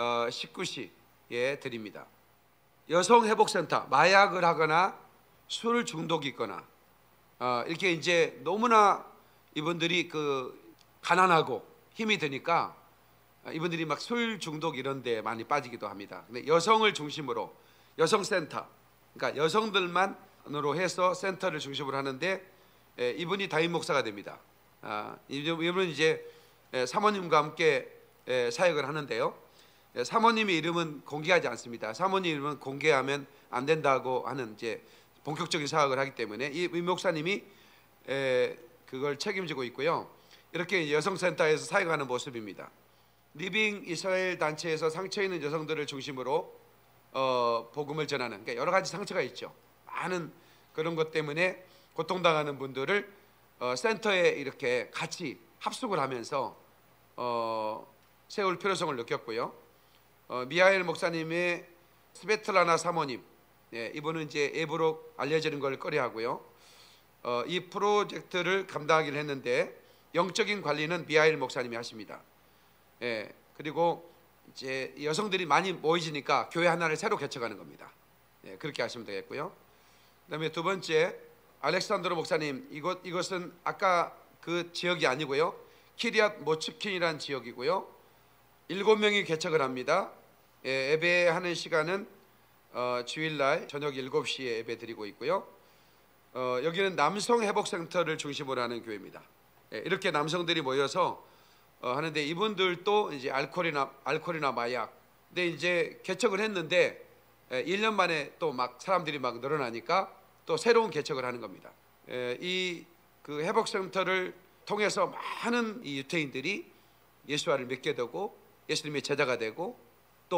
19시에 드립니다. 여성회복센터, 마약을 하거나 술 중독이 있거나 이렇게 이제 너무나 이분들이 그 가난하고 힘이 드니까 이분들이 막 술 중독 이런 데 많이 빠지기도 합니다. 근데 여성을 중심으로 여성센터, 그러니까 여성들만으로 해서 센터를 중심으로 하는데, 이분이 담임 목사가 됩니다. 이분은 이제 사모님과 함께 사역을 하는데요, 사모님의 이름은 공개하지 않습니다. 사모님 이름은 공개하면 안 된다고 하는 이제 본격적인 사역을 하기 때문에 이 목사님이 그걸 책임지고 있고요. 이렇게 여성센터에서 사역하는 모습입니다. 리빙 이스라엘 단체에서 상처 있는 여성들을 중심으로 복음을 전하는, 그러니까 여러 가지 상처가 있죠. 많은 그런 것 때문에 고통당하는 분들을 센터에 이렇게 같이 합숙을 하면서 세울 필요성을 느꼈고요. 미하엘 목사님의 스베틀라나 사모님, 이분은 이제 예부로 알려지는 걸 꺼려하고요. 이 프로젝트를 감당하기를 했는데 영적인 관리는 미하엘 목사님이 하십니다. 그리고 이제 여성들이 많이 모이지니까 교회 하나를 새로 개척하는 겁니다. 그렇게 하시면 되겠고요. 그다음에 두 번째, 알렉산드로 목사님, 이것은 아까 그 지역이 아니고요, 키리앗 모츠킨이라는 지역이고요. 7명이 개척을 합니다. 예배하는 시간은 주일날 저녁 7시에 예배 드리고 있고요. 여기는 남성회복센터를 중심으로 하는 교회입니다. 이렇게 남성들이 모여서 하는데, 이분들도 이제 알코올이나 마약, 근데 이제 개척을 했는데 1년 만에 또 막 사람들이 막 늘어나니까 또 새로운 개척을 하는 겁니다. 이 그 회복센터를 통해서 많은 이 유태인들이 예수와를 믿게 되고 예수님의 제자가 되고 또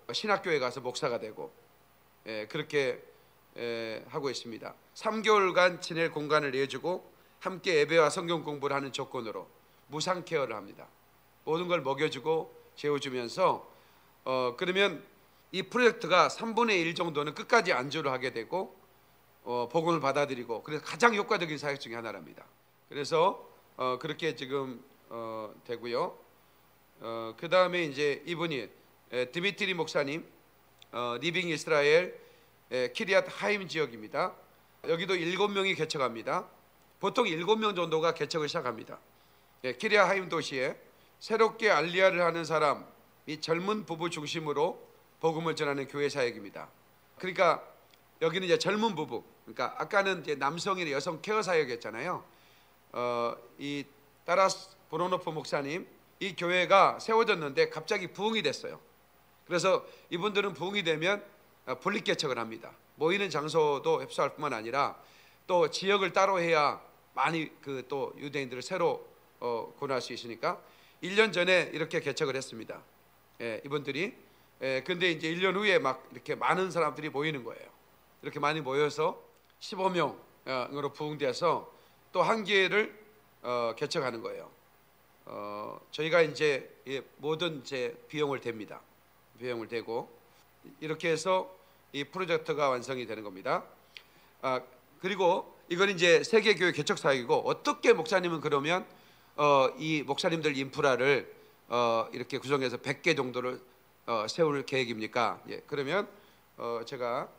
신학교에 가서 목사가 되고 그렇게 하고 있습니다. 3개월간 지낼 공간을 내주고 함께 예배와 성경 공부를 하는 조건으로 무상 케어를 합니다. 모든 걸 먹여주고 재워주면서 그러면 이 프로젝트가 3분의 1 정도는 끝까지 안주를 하게 되고 복음을 받아들이고, 그래서 가장 효과적인 사역 중에 하나랍니다. 그래서 그렇게 지금 되고요. 그 다음에 이제 이분이 드미트리 목사님, 리빙 이스라엘 키리앗 하임 지역입니다. 여기도 7명이 개척합니다. 보통 7명 정도가 개척을 시작합니다. 키리앗 하임 도시에 새롭게 알리야를 하는 사람, 이 젊은 부부 중심으로 복음을 전하는 교회 사역입니다. 그러니까 여기는 이제 젊은 부부, 그러니까 아까는 이제 남성이나 여성 케어 사역이었잖아요. 이 따라스 브로노프 목사님, 이 교회가 세워졌는데 갑자기 부흥이 됐어요. 그래서 이분들은 부흥이 되면 분립 개척을 합니다. 모이는 장소도 협소할 뿐만 아니라 또 지역을 따로 해야 많이 또 유대인들을 새로 구원할 수 있으니까 1년 전에 이렇게 개척을 했습니다. 이분들이. 근데 이제 1년 후에 막 이렇게 많은 사람들이 모이는 거예요. 이렇게 많이 모여서 15명으로 부흥돼서 또 한 개를 개척하는 거예요. 저희가 이제 모든 이제 비용을 댑니다. 비용을 대고 이렇게 해서 이 프로젝트가 완성이 되는 겁니다. 그리고 이건 이제 세계교회 개척 사역이고, 어떻게 목사님은 그러면 이 목사님들 인프라를 이렇게 구성해서 100개 정도를 세울 계획입니까? 그러면 제가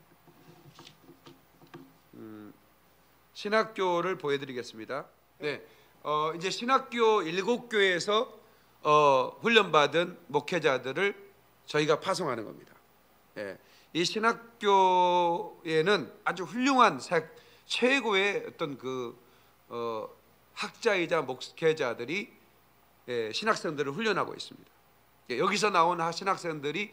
신학교를 보여드리겠습니다. 이제 신학교 7교회에서 훈련받은 목회자들을 저희가 파송하는 겁니다. 이 신학교에는 아주 훌륭한 최고의 어떤 학자이자 목회자들이 신학생들을 훈련하고 있습니다. 여기서 나온 신학생들이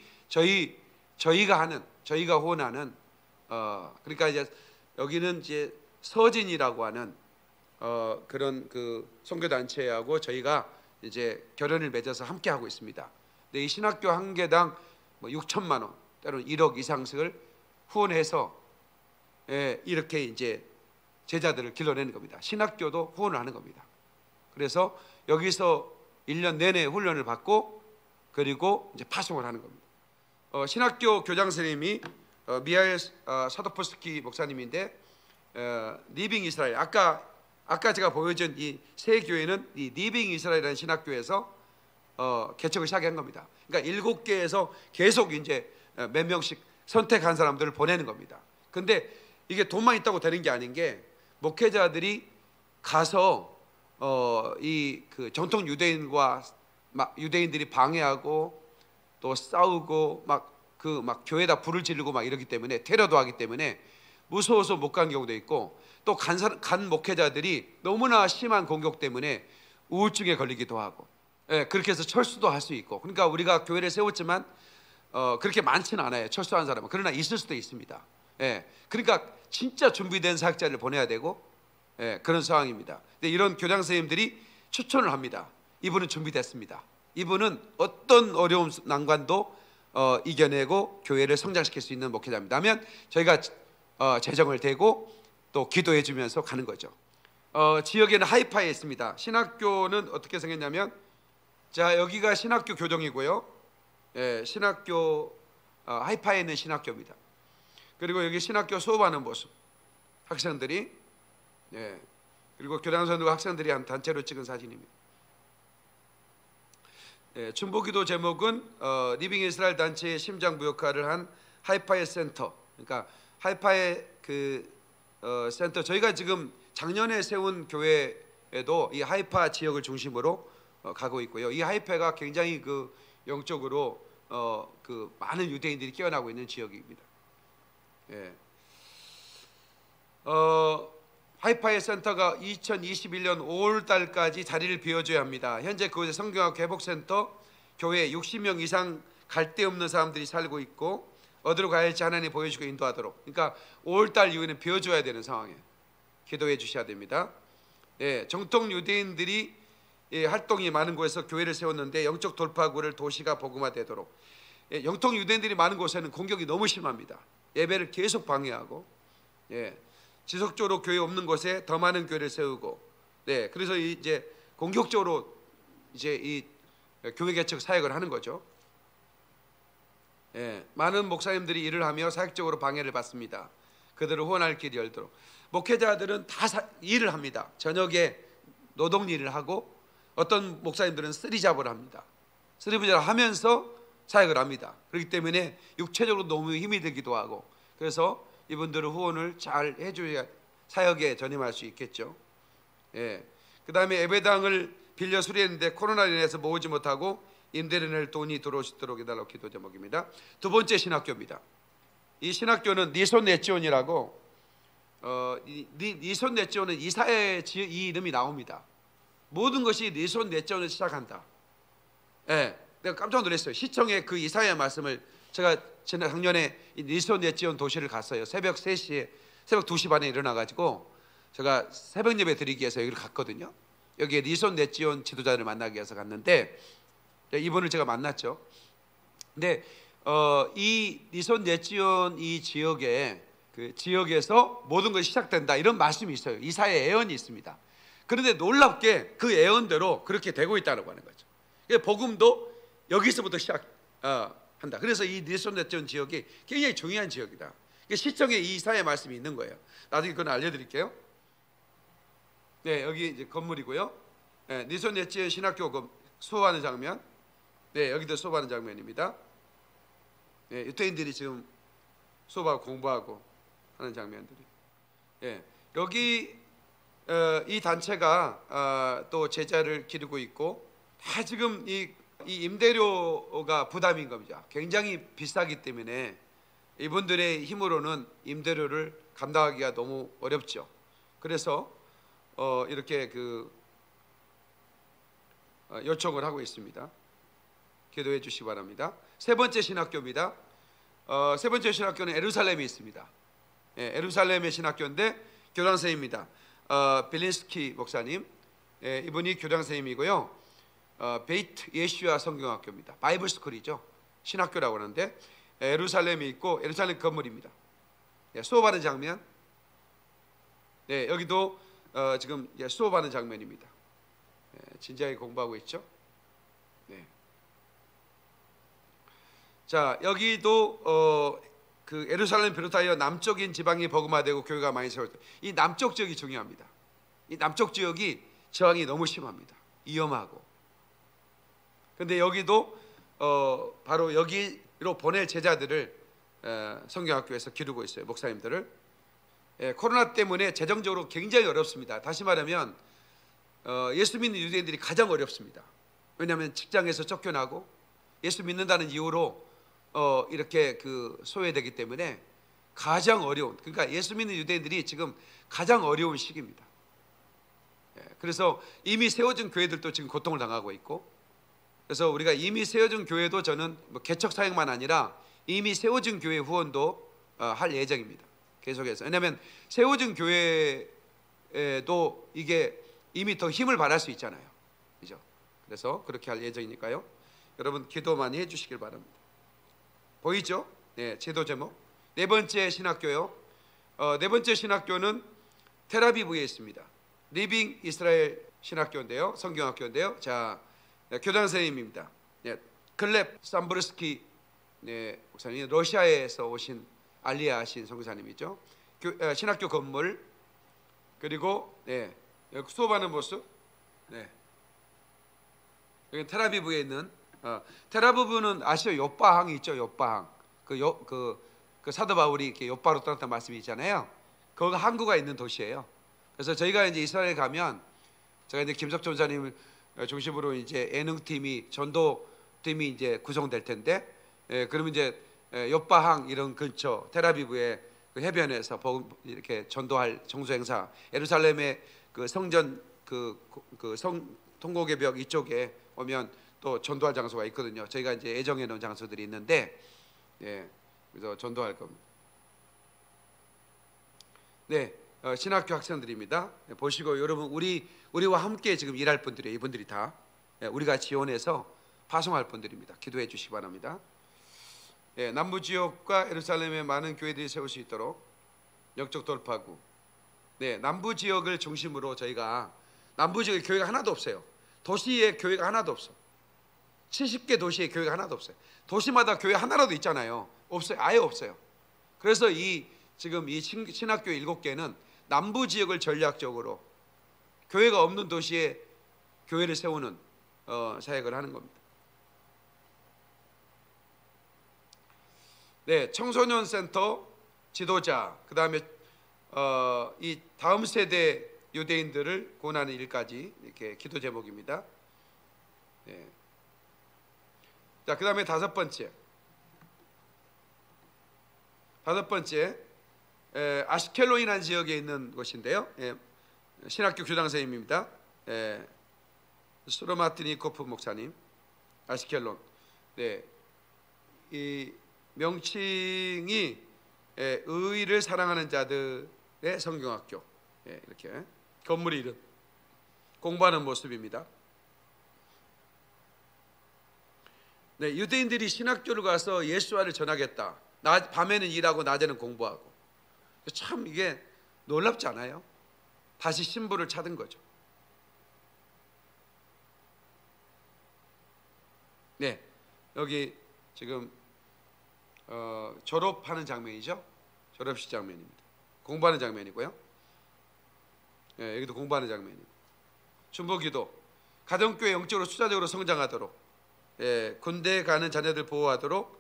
저희가 후원하는 그러니까 이제 여기는 이제 서진이라고 하는 그런 선교 단체하고 저희가 이제 결연을 맺어서 함께 하고 있습니다. 근데 이 신학교 한 개당 6천만 원, 때로는 1억 이상씩을 후원해서 이렇게 이제 제자들을 길러내는 겁니다. 신학교도 후원을 하는 겁니다. 그래서 여기서 1년 내내 훈련을 받고 그리고 이제 파송을 하는 겁니다. 신학교 교장 선생님이 미하엘 사도프스키 목사님인데, 리빙 이스라엘, 아까 제가 보여준 이 세 교회는 이 리빙 이스라엘이라는 신학교에서 개척을 시작한 겁니다. 그러니까 7개에서 계속 이제 몇 명씩 선택한 사람들을 보내는 겁니다. 근데 이게 돈만 있다고 되는 게 아닌 게, 목회자들이 가서 이 정통 유대인과 유대인들이 방해하고 또 싸우고 막 교회에다 불을 지르고 막 이러기 때문에, 테러도 하기 때문에 무서워서 못 간 경우도 있고, 또 간 목회자들이 너무나 심한 공격 때문에 우울증에 걸리기도 하고, 그렇게 해서 철수도 할 수 있고. 그러니까 우리가 교회를 세웠지만 그렇게 많지는 않아요, 철수한 사람은. 그러나 있을 수도 있습니다. 그러니까 진짜 준비된 사역자를 보내야 되고 그런 상황입니다. 근데 이런 교장 선생님들이 추천을 합니다. 이분은 준비됐습니다. 이분은 어떤 어려움 난관도 이겨내고 교회를 성장시킬 수 있는 목회자입니다 하면 저희가 재정을 대고 또 기도해 주면서 가는 거죠. 지역에는 하이파에 있습니다. 신학교는 어떻게 생겼냐면, 자, 여기가 신학교 교정이고요. 신학교 하이파에 있는 신학교입니다. 그리고 여기 신학교 수업하는 모습, 학생들이, 그리고 교장 선생님과 학생들이 한 단체로 찍은 사진입니다. 중보기도 제목은 리빙 이스라엘 단체의 심장부 역할을 한 하이파의 센터. 그러니까 하이파의 센터, 저희가 지금 작년에 세운 교회에도 이 하이파 지역을 중심으로 가고 있고요. 이 하이파가 굉장히 영적으로 많은 유대인들이 깨어나고 있는 지역입니다. 하이파의 센터가 2021년 5월 달까지 자리를 비워줘야 합니다. 현재 그곳에 성경학 회복센터 교회 60명 이상 갈 데 없는 사람들이 살고 있고, 어디로 가야 할지 하나님 보여주고 인도하도록. 그러니까 5월 달 이후에는 비워줘야 되는 상황에 기도해 주셔야 됩니다. 정통 유대인들이 활동이 많은 곳에서 교회를 세웠는데 영적 돌파구를 도시가 복음화되도록 영통 유대인들이 많은 곳에는 공격이 너무 심합니다. 예배를 계속 방해하고, 지속적으로 교회 없는 곳에 더 많은 교회를 세우고, 그래서 이제 공격적으로 이제 이 교회 개척 사역을 하는 거죠. 많은 목사님들이 일을 하며 사역적으로 방해를 받습니다. 그들을 후원할 길이 열도록. 목회자들은 다 일을 합니다. 저녁에 노동 일을 하고, 어떤 목사님들은 쓰리잡을 합니다. 쓰리잡을 하면서 사역을 합니다. 그렇기 때문에 육체적으로 너무 힘이 들기도 하고, 그래서 이분들은 후원을 잘 해줘야 사역에 전임할 수 있겠죠. 그 다음에 예배당을 빌려 수리했는데 코로나로 인해서 모으지 못하고 임대료 낼 돈이 들어오시도록 해달라고 기도 제목입니다. 두 번째 신학교입니다. 이 신학교는 니손 네지온이라고, 니손 네지온은 이사야의 이 이름이 나옵니다. 모든 것이 니손 네지온을 시작한다. 내가 깜짝 놀랐어요. 시청에 그 이사야 말씀을, 제가 작년에 니손 네지온 도시를 갔어요. 새벽 3시에, 새벽 2시 반에 일어나가지고 제가 새벽 예배 드리기 위해서 여기를 갔거든요. 여기에 니손 네지온 지도자를 만나기 위해서 갔는데, 이분을 제가 만났죠. 근데 이 니손 네지온 이 지역에, 그 지역에서 모든 것이 시작된다, 이런 말씀이 있어요. 이사야 예언이 있습니다. 그런데 놀랍게 그 예언대로 그렇게 되고 있다고 하는 거죠. 복음도 여기서부터 시작한다. 그래서 이 니손 네지온 지역이 굉장히 중요한 지역이다. 시청에 이 이사야 말씀이 있는 거예요. 나중에 그건 알려드릴게요. 여기 이제 건물이고요. 니손 네지온 신학교 수업하는 장면. 여기도 수업하는 장면입니다. 유태인들이 지금 수업하고 공부하고 하는 장면들이. 여기 이 단체가 또 제자를 기르고 있고, 다 지금 이 임대료가 부담인 겁니다. 굉장히 비싸기 때문에 이분들의 힘으로는 임대료를 감당하기가 너무 어렵죠. 그래서 이렇게 요청을 하고 있습니다. 기도해 주시기 바랍니다. 세 번째 신학교입니다. 세 번째 신학교는 예루살렘에 있습니다. 예루살렘의 신학교인데 교장선생님입니다. 빌린스키 목사님, 이분이 교장선생님이고요. 베이트 예슈아 성경학교입니다. 바이블 스쿨이죠. 신학교라고 하는데 예루살렘에 있고, 예루살렘 건물입니다. 수업하는 장면. 여기도 지금 수업하는 장면입니다. 진지하게 공부하고 있죠. 자, 여기도 그 예루살렘 비롯하여 남쪽인 지방이 복음화되고 교회가 많이 세워졌다. 이 남쪽 지역이 중요합니다. 이 남쪽 지역이 저항이 너무 심합니다. 위험하고. 근데 여기도 바로 여기로 보낼 제자들을 성경학교에서 기르고 있어요. 목사님들을. 코로나 때문에 재정적으로 굉장히 어렵습니다. 다시 말하면 예수 믿는 유대인들이 가장 어렵습니다. 왜냐하면 직장에서 쫓겨나고 예수 믿는다는 이유로 이렇게 소외되기 때문에 가장 어려운, 그러니까 예수 믿는 유대인들이 지금 가장 어려운 시기입니다. 그래서 이미 세워진 교회들도 지금 고통을 당하고 있고, 그래서 우리가 이미 세워진 교회도 저는 개척 사역만 아니라 이미 세워진 교회 후원도 할 예정입니다. 계속해서. 왜냐하면 세워진 교회도 이게 이미 더 힘을 발할 수 있잖아요. 그죠? 그래서 그렇게 할 예정이니까요. 여러분 기도 많이 해주시길 바랍니다. 보이죠? 제도 제목. 네 번째 신학교요. 네 번째 신학교는 텔아비브에 있습니다. 리빙 이스라엘 신학교인데요, 성경학교인데요. 자, 교장 선생님입니다. 글렙 삼브르스키 목사님, 러시아에서 오신 알리아 하신 선교사님이죠. 신학교 건물, 그리고 여기 수업하는 모습. 여기 텔아비브에 있는 텔아비브는 아시죠? 욥바항이 있죠. 욥바항. 그 사도 바울이 이렇게 욥바로 떠났다는 말씀이 있잖아요. 거기가 항구가 있는 도시예요. 그래서 저희가 이제 이스라엘 가면, 제가 이제 김석 전사님을 중심으로 이제 예능팀이, 전도팀이 이제 구성될 텐데, 그러면 이제 욥바항 이런 근처 텔아비브의 그 해변에서 이렇게 전도할 정수 행사, 예루살렘의 그 성전 성 통곡의 벽 이쪽에 오면 또 전도할 장소가 있거든요. 저희가 이제 예정해 놓은 장소들이 있는데, 그래서 전도할 겁니다. 신학교 학생들입니다. 보시고, 여러분 우리와 함께 지금 일할 분들이에요. 이분들이 다 우리가 지원해서 파송할 분들입니다. 기도해 주시기 바랍니다. 남부 지역과 예루살렘에 많은 교회들이 세울 수 있도록 영적 돌파구. 남부 지역을 중심으로 저희가 남부 지역에 교회가 하나도 없어요. 도시에 교회가 하나도 없어. 70개 도시에 교회가 하나도 없어요. 도시마다 교회 하나라도 있잖아요. 없어요. 아예 없어요. 그래서 지금 이 신학교 7개는 남부 지역을 전략적으로 교회가 없는 도시에 교회를 세우는 사역을 하는 겁니다. 청소년 센터 지도자, 그 다음에 이 다음 세대 유대인들을 구원하는 일까지 이렇게 기도 제목입니다. 자, 그 다음에 다섯 번째, 아시켈론이라는 지역에 있는 곳인데요. 신학교 교장 선생님입니다. 수로마트니코프 목사님, 아시켈론. 이 명칭이 의를 사랑하는 자들의 성경학교. 이렇게 건물이 이런 공부하는 모습입니다. 유대인들이 신학교를 가서 예수와를 전하겠다. 밤에는 일하고 낮에는 공부하고. 참 이게 놀랍지 않아요? 다시 신부를 찾은 거죠. 여기 지금 졸업하는 장면이죠. 졸업식 장면입니다. 공부하는 장면이고요. 여기도 공부하는 장면이고. 중보기도, 가정교회 영적으로 수자적으로 성장하도록, 군대 가는 자녀들 보호하도록,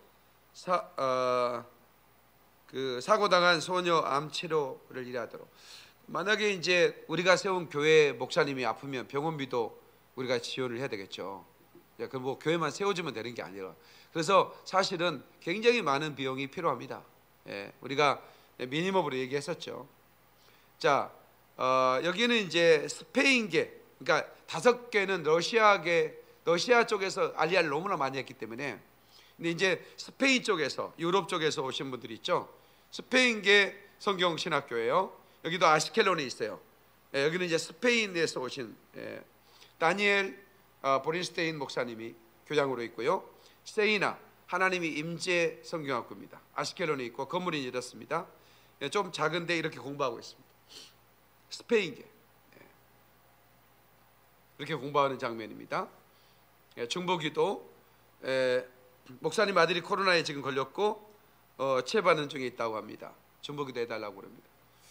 사고당한 소녀 암 치료를 일하도록. 만약에 이제 우리가 세운 교회 목사님이 아프면 병원비도 우리가 지원을 해야 되겠죠. 그 뭐 교회만 세워주면 되는 게 아니라, 그래서 사실은 굉장히 많은 비용이 필요합니다. 우리가 미니멈으로 얘기했었죠. 자, 여기는 이제 스페인계, 그러니까 5개는 러시아 쪽에서 알리아를 너무나 많이 했기 때문에. 근데 이제 스페인 쪽에서, 유럽 쪽에서 오신 분들이 있죠. 스페인계 성경신학교예요. 여기도 아시켈론에 있어요. 여기는 이제 스페인에서 오신 다니엘 보린스테인 목사님이 교장으로 있고요. 세이나 하나님이 임재 성경학교입니다. 아시켈론에 있고 건물이 이렇습니다. 좀 작은데 이렇게 공부하고 있습니다. 스페인계 이렇게 공부하는 장면입니다. 중보기도, 목사님 아들이 코로나에 지금 걸렸고 치료받는 중에 있다고 합니다. 중보기도 해달라고 그럽니다.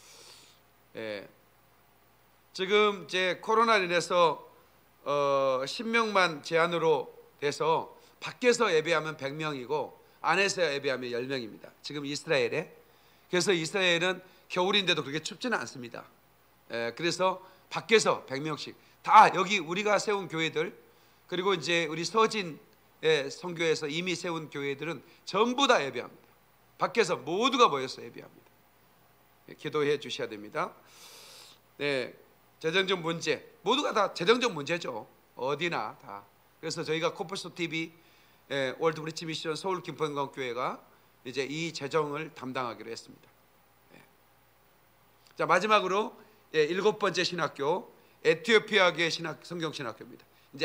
지금 이제 코로나로 인해서 10명만 제한으로 돼서 밖에서 예배하면 100명이고 안에서 예배하면 10명입니다. 지금 이스라엘에. 그래서 이스라엘은 겨울인데도 그렇게 춥지는 않습니다. 그래서 밖에서 100명씩 다 여기 우리가 세운 교회들, 그리고 이제 우리 서진의 선교에서 이미 세운 교회들은 전부 다 예배합니다. 밖에서 모두가 모여서 예배합니다. 기도해 주셔야 됩니다. 재정적 문제, 모두가 다 재정적 문제죠. 어디나 다. 그래서 저희가 코뿔소 TV, 월드 브리치 미션 서울 김포영광교회가 이제 이 재정을 담당하기로 했습니다. 자, 마지막으로 7번째 신학교, 에티오피아계 성경신학교입니다. 이제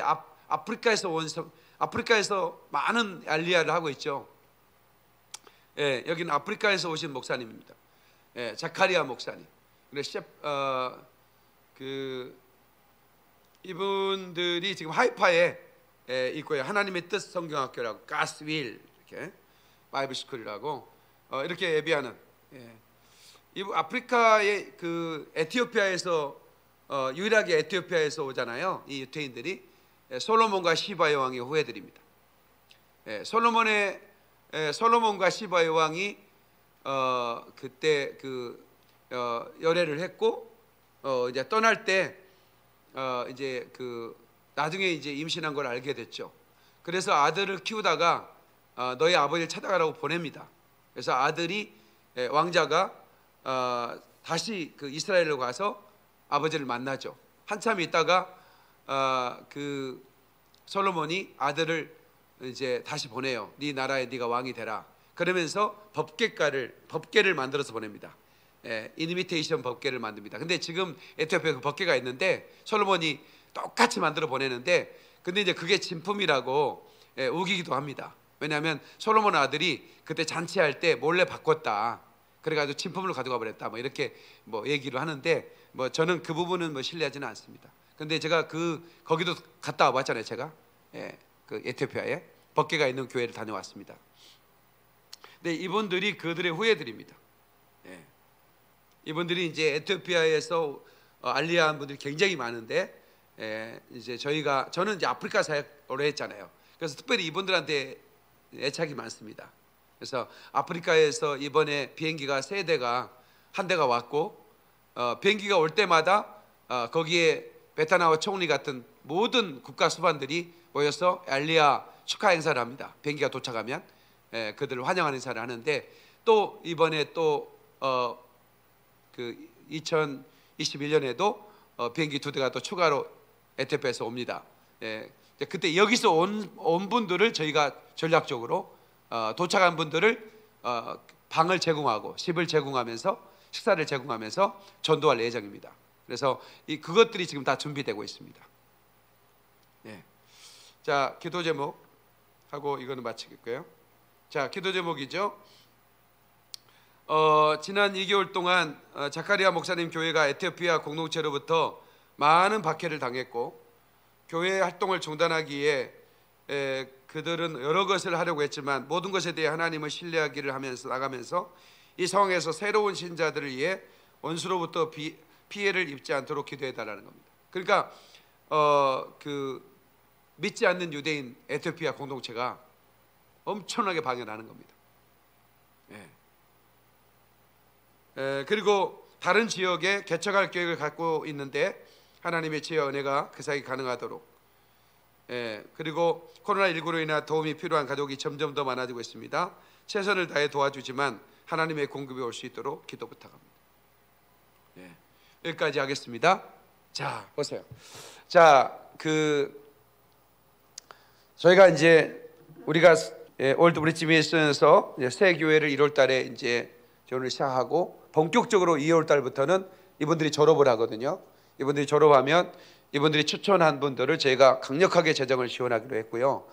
아프리카에서 많은 알리아를 하고 있죠. 여기는 아프리카에서 오신 목사님입니다. 자카리아 목사님. 이분들이 지금 하이파에 있고요. 하나님의 뜻 성경학교라고, 가스윌 이렇게 바이블 스쿨이라고 이렇게 예비하는. 이분 아프리카의 그 에티오피아에서 유일하게 에티오피아에서 오잖아요. 이 유태인들이 솔로몬과 시바 여왕의 후예들입니다. 솔로몬과 시바 여왕이 그때 열애를 했고 이제 떠날 때 이제 나중에 이제 임신한 걸 알게 됐죠. 그래서 아들을 키우다가 너희 아버지를 찾아가라고 보냅니다. 그래서 왕자가 다시 이스라엘로 가서 아버지를 만나죠. 한참 있다가 솔로몬이 아들을 이제 다시 보내요. 네 나라에 네가 왕이 되라. 그러면서 법궤를 만들어서 보냅니다. 이니미테이션 법궤를 만듭니다. 근데 지금 에티오피아에 그 법궤가 있는데 솔로몬이 똑같이 만들어 보내는데, 근데 이제 그게 진품이라고 우기기도 합니다. 왜냐하면 솔로몬 아들이 그때 잔치할 때 몰래 바꿨다. 그래가지고 진품을 가져가 버렸다. 뭐 이렇게 뭐 얘기를 하는데 뭐 저는 그 부분은 뭐 신뢰하지는 않습니다. 근데 제가 거기도 갔다 와봤잖아요. 제가 그 에티오피아에 법궤가 있는 교회를 다녀왔습니다. 근데 이분들이 그들의 후예들입니다. 이분들이 이제 에티오피아에서 알리아한 분들이 굉장히 많은데 이제 저는 이제 아프리카 사역 오래 했잖아요. 그래서 특별히 이분들한테 애착이 많습니다. 그래서 아프리카에서 이번에 비행기가 한 대가 왔고 비행기가 올 때마다 거기에 베타나와 총리 같은 모든 국가 수반들이 모여서 알리아 축하 행사를 합니다. 비행기가 도착하면 그들을 환영하는 행사를 하는데 또 이번에 그 2021년에도 비행기 2대가 또 추가로 에티오피아에서 옵니다. 그때 여기서 온 분들을 저희가 전략적으로 도착한 분들을 방을 제공하고 식을 제공하면서 식사를 제공하면서 전도할 예정입니다. 그래서 그것들이 지금 다 준비되고 있습니다. 자, 기도 제목 하고 이거는 마치겠고요. 자, 기도 제목이죠. 지난 2개월 동안 자카리아 목사님 교회가 에티오피아 공동체로부터 많은 박해를 당했고 교회 활동을 중단하기에 그들은 여러 것을 하려고 했지만 모든 것에 대해 하나님을 신뢰하기를 하면서 나가면서 이 상황에서 새로운 신자들을 위해 원수로부터 피해를 입지 않도록 기도해달라는 겁니다. 그러니까 믿지 않는 유대인 에티오피아 공동체가 엄청나게 방해하는 겁니다. 그리고 다른 지역에 개척할 계획을 갖고 있는데 하나님의 지혜와 은혜가 그 사이 가능하도록 그리고 코로나19로 인해 도움이 필요한 가족이 점점 더 많아지고 있습니다. 최선을 다해 도와주지만 하나님의 공급이 올 수 있도록 기도 부탁합니다. 여기까지 하겠습니다. 자, 보세요. 자, 저희가 이제 우리가 올드 브릿지 미션에서 새 교회를 1월 달에 이제 지원을 시작하고 본격적으로 2월 달부터는 이분들이 졸업을 하거든요. 이분들이 졸업하면 이분들이 추천한 분들을 저희가 강력하게 재정을 지원하기로 했고요.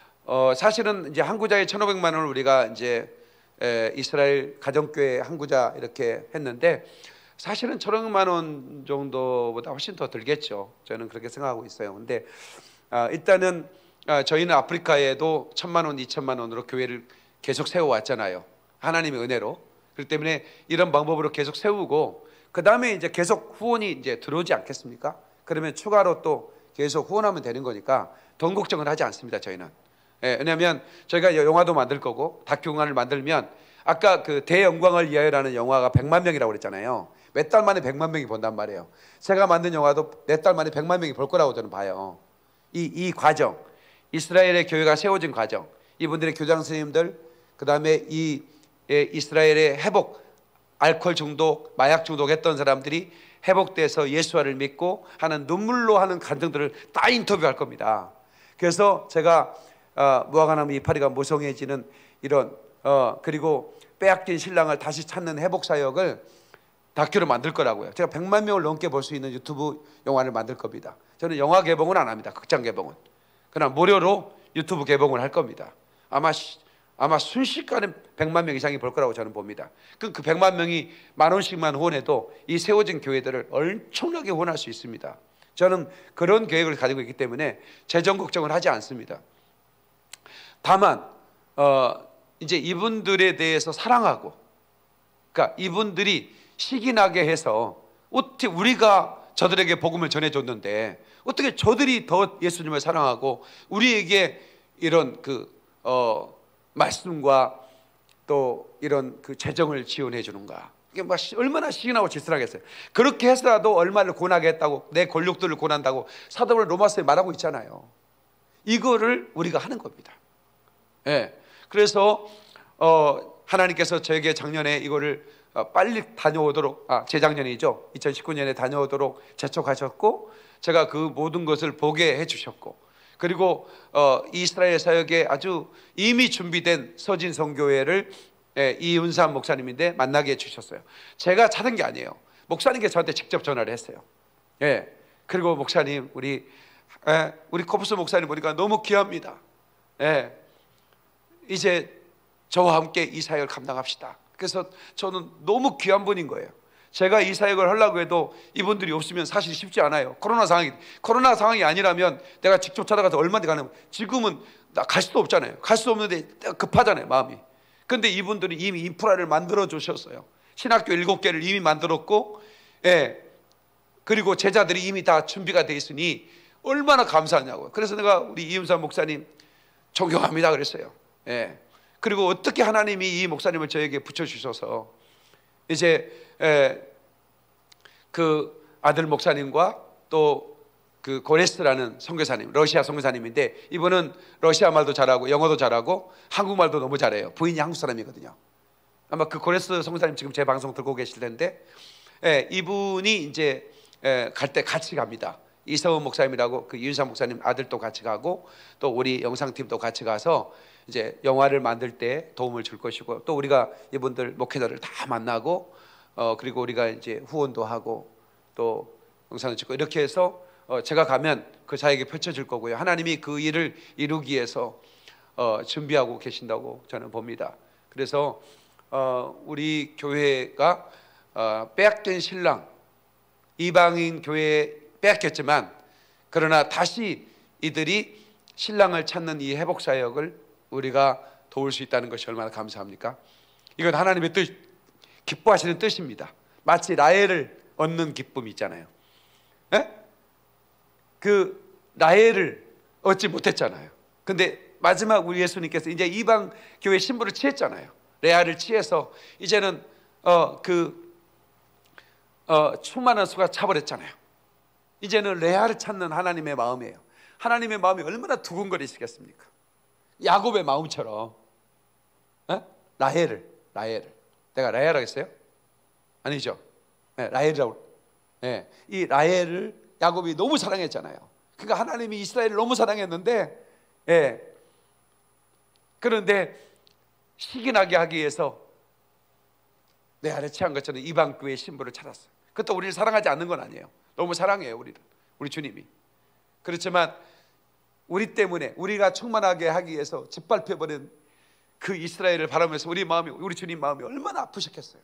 사실은 이제 한 구자에 1,500만 원을 우리가 이제 이스라엘 가정교회 한 구자 이렇게 했는데 사실은 1,500만 원 정도보다 훨씬 더 들겠죠. 저는 그렇게 생각하고 있어요. 근데 일단은 저희는 아프리카에도 1,000만 원, 2,000만 원으로 교회를 계속 세워왔잖아요. 하나님의 은혜로. 그렇기 때문에 이런 방법으로 계속 세우고 그 다음에 이제 계속 후원이 이제 들어오지 않겠습니까? 그러면 추가로 또 계속 후원하면 되는 거니까 돈 걱정을 하지 않습니다. 저희는. 왜냐하면 저희가 영화도 만들 거고 다큐 영화를 만들면 아까 그 대영광을 위하여라는 영화가 100만 명이라고 그랬잖아요. 몇 달 만에 100만 명이 본단 말이에요. 제가 만든 영화도 몇 달 만에 100만 명이 볼 거라고 저는 봐요. 이 과정, 이스라엘의 교회가 세워진 과정, 이분들의 교장 선생님들, 그 다음에 이 이스라엘의 회복, 알코올 중독, 마약 중독했던 사람들이 회복돼서 예수와를 믿고 하는 눈물로 하는 감정들을 다 인터뷰할 겁니다. 그래서 제가 무화과나무 이파리가 모성해지는 이런 그리고 빼앗긴 신랑을 다시 찾는 회복 사역을 다큐로 만들 거라고요. 제가 100만 명을 넘게 볼 수 있는 유튜브 영화를 만들 겁니다. 저는 영화 개봉은 안 합니다. 극장 개봉은. 그러나 무료로 유튜브 개봉을 할 겁니다. 아마 순식간에 100만 명 이상이 볼 거라고 저는 봅니다. 그 100만 명이 10,000원씩만 후원해도 이 세워진 교회들을 엄청나게 후원할 수 있습니다. 저는 그런 계획을 가지고 있기 때문에 재정 걱정을 하지 않습니다. 다만 이제 이분들에 대해서 사랑하고, 그러니까 이분들이 시기나게 해서 어떻게 우리가 저들에게 복음을 전해줬는데 어떻게 저들이 더 예수님을 사랑하고 우리에게 이런 말씀과 또 이런 재정을 지원해 주는가? 이게 얼마나 시기나고 질투하겠어요. 그렇게 해서라도 얼마를 고나겠다고, 내 권력들을 고난다고 사도 바울 로마서에 말하고 있잖아요. 이거를 우리가 하는 겁니다. 그래서 하나님께서 저에게 작년에 이거를 빨리 다녀오도록, 재작년이죠. 2019년에 다녀오도록 재촉하셨고, 제가 그 모든 것을 보게 해주셨고, 그리고 이스라엘 사역에 아주 이미 준비된 서진 성교회를 이윤삼 목사님인데 만나게 해주셨어요. 제가 찾은 게 아니에요. 목사님께 저한테 직접 전화를 했어요. 그리고 목사님, 우리 코프스 목사님 보니까 너무 귀합니다. 이제 저와 함께 이 사역을 감당합시다. 그래서 저는 너무 귀한 분인 거예요. 제가 이 사역을 하려고 해도 이분들이 없으면 사실 쉽지 않아요. 코로나 상황이 아니라면 내가 직접 찾아가서 얼마나 가는, 지금은 나 갈 수도 없잖아요. 갈 수 없는데 급하잖아요, 마음이. 근데 이분들은 이미 인프라를 만들어 주셨어요. 신학교 7개를 이미 만들었고, 예, 그리고 제자들이 이미 다 준비가 돼 있으니 얼마나 감사하냐고요. 그래서 내가 우리 이윤삼 목사님 존경합니다 그랬어요. 예. 그리고 어떻게 하나님이 이 목사님을 저에게 붙여주셔서 이제 그 아들 목사님과 또 그 고레스라는 선교사님, 러시아 선교사님인데, 이분은 러시아 말도 잘하고 영어도 잘하고 한국말도 너무 잘해요. 부인이 한국 사람이거든요. 아마 그 고레스 선교사님 지금 제 방송 듣고 계실 텐데, 이분이 이제 갈 때 같이 갑니다. 이서은 목사님이라고 그 이윤삼 목사님 아들도 같이 가고, 또 우리 영상팀도 같이 가서 이제 영화를 만들 때 도움을 줄 것이고, 또 우리가 이분들 목회자를 다 만나고, 그리고 우리가 이제 후원도 하고 또 영상을 찍고 이렇게 해서 제가 가면 그 사역이 펼쳐질 거고요. 하나님이 그 일을 이루기 위해서 준비하고 계신다고 저는 봅니다. 그래서 우리 교회가 빼앗긴 신랑, 이방인 교회에 빼앗겼지만 그러나 다시 이들이 신랑을 찾는 이 회복 사역을 우리가 도울 수 있다는 것이 얼마나 감사합니까? 이건 하나님의 뜻, 기뻐하시는 뜻입니다. 마치 라헬을 얻는 기쁨이 있잖아요. 에? 그 라헬을 얻지 못했잖아요. 근데 마지막 우리 예수님께서 이제 이방 교회 신부를 취했잖아요. 레아를 취해서 이제는 충만한 수가 차버렸잖아요. 이제는 레아를 찾는 하나님의 마음이에요. 하나님의 마음이 얼마나 두근거리시겠습니까? 야곱의 마음처럼. 라헬을 내가 라헬이라고 했어요? 아니죠. 라헬이라고. 이 라헬을 야곱이 너무 사랑했잖아요. 그러니까 하나님이 이스라엘을 너무 사랑했는데, 그런데 시기나게 하기 위해서 레아를 취한 것처럼 이방 교회의 신부를 찾았어요. 그것도 우리를 사랑하지 않는 건 아니에요. 너무 사랑해요, 우리를. 우리 주님이. 그렇지만 우리 때문에, 우리가 충만하게 하기 위해서 짓밟혀버린 그 이스라엘을 바라면서 우리 주님 마음이 얼마나 아프셨겠어요.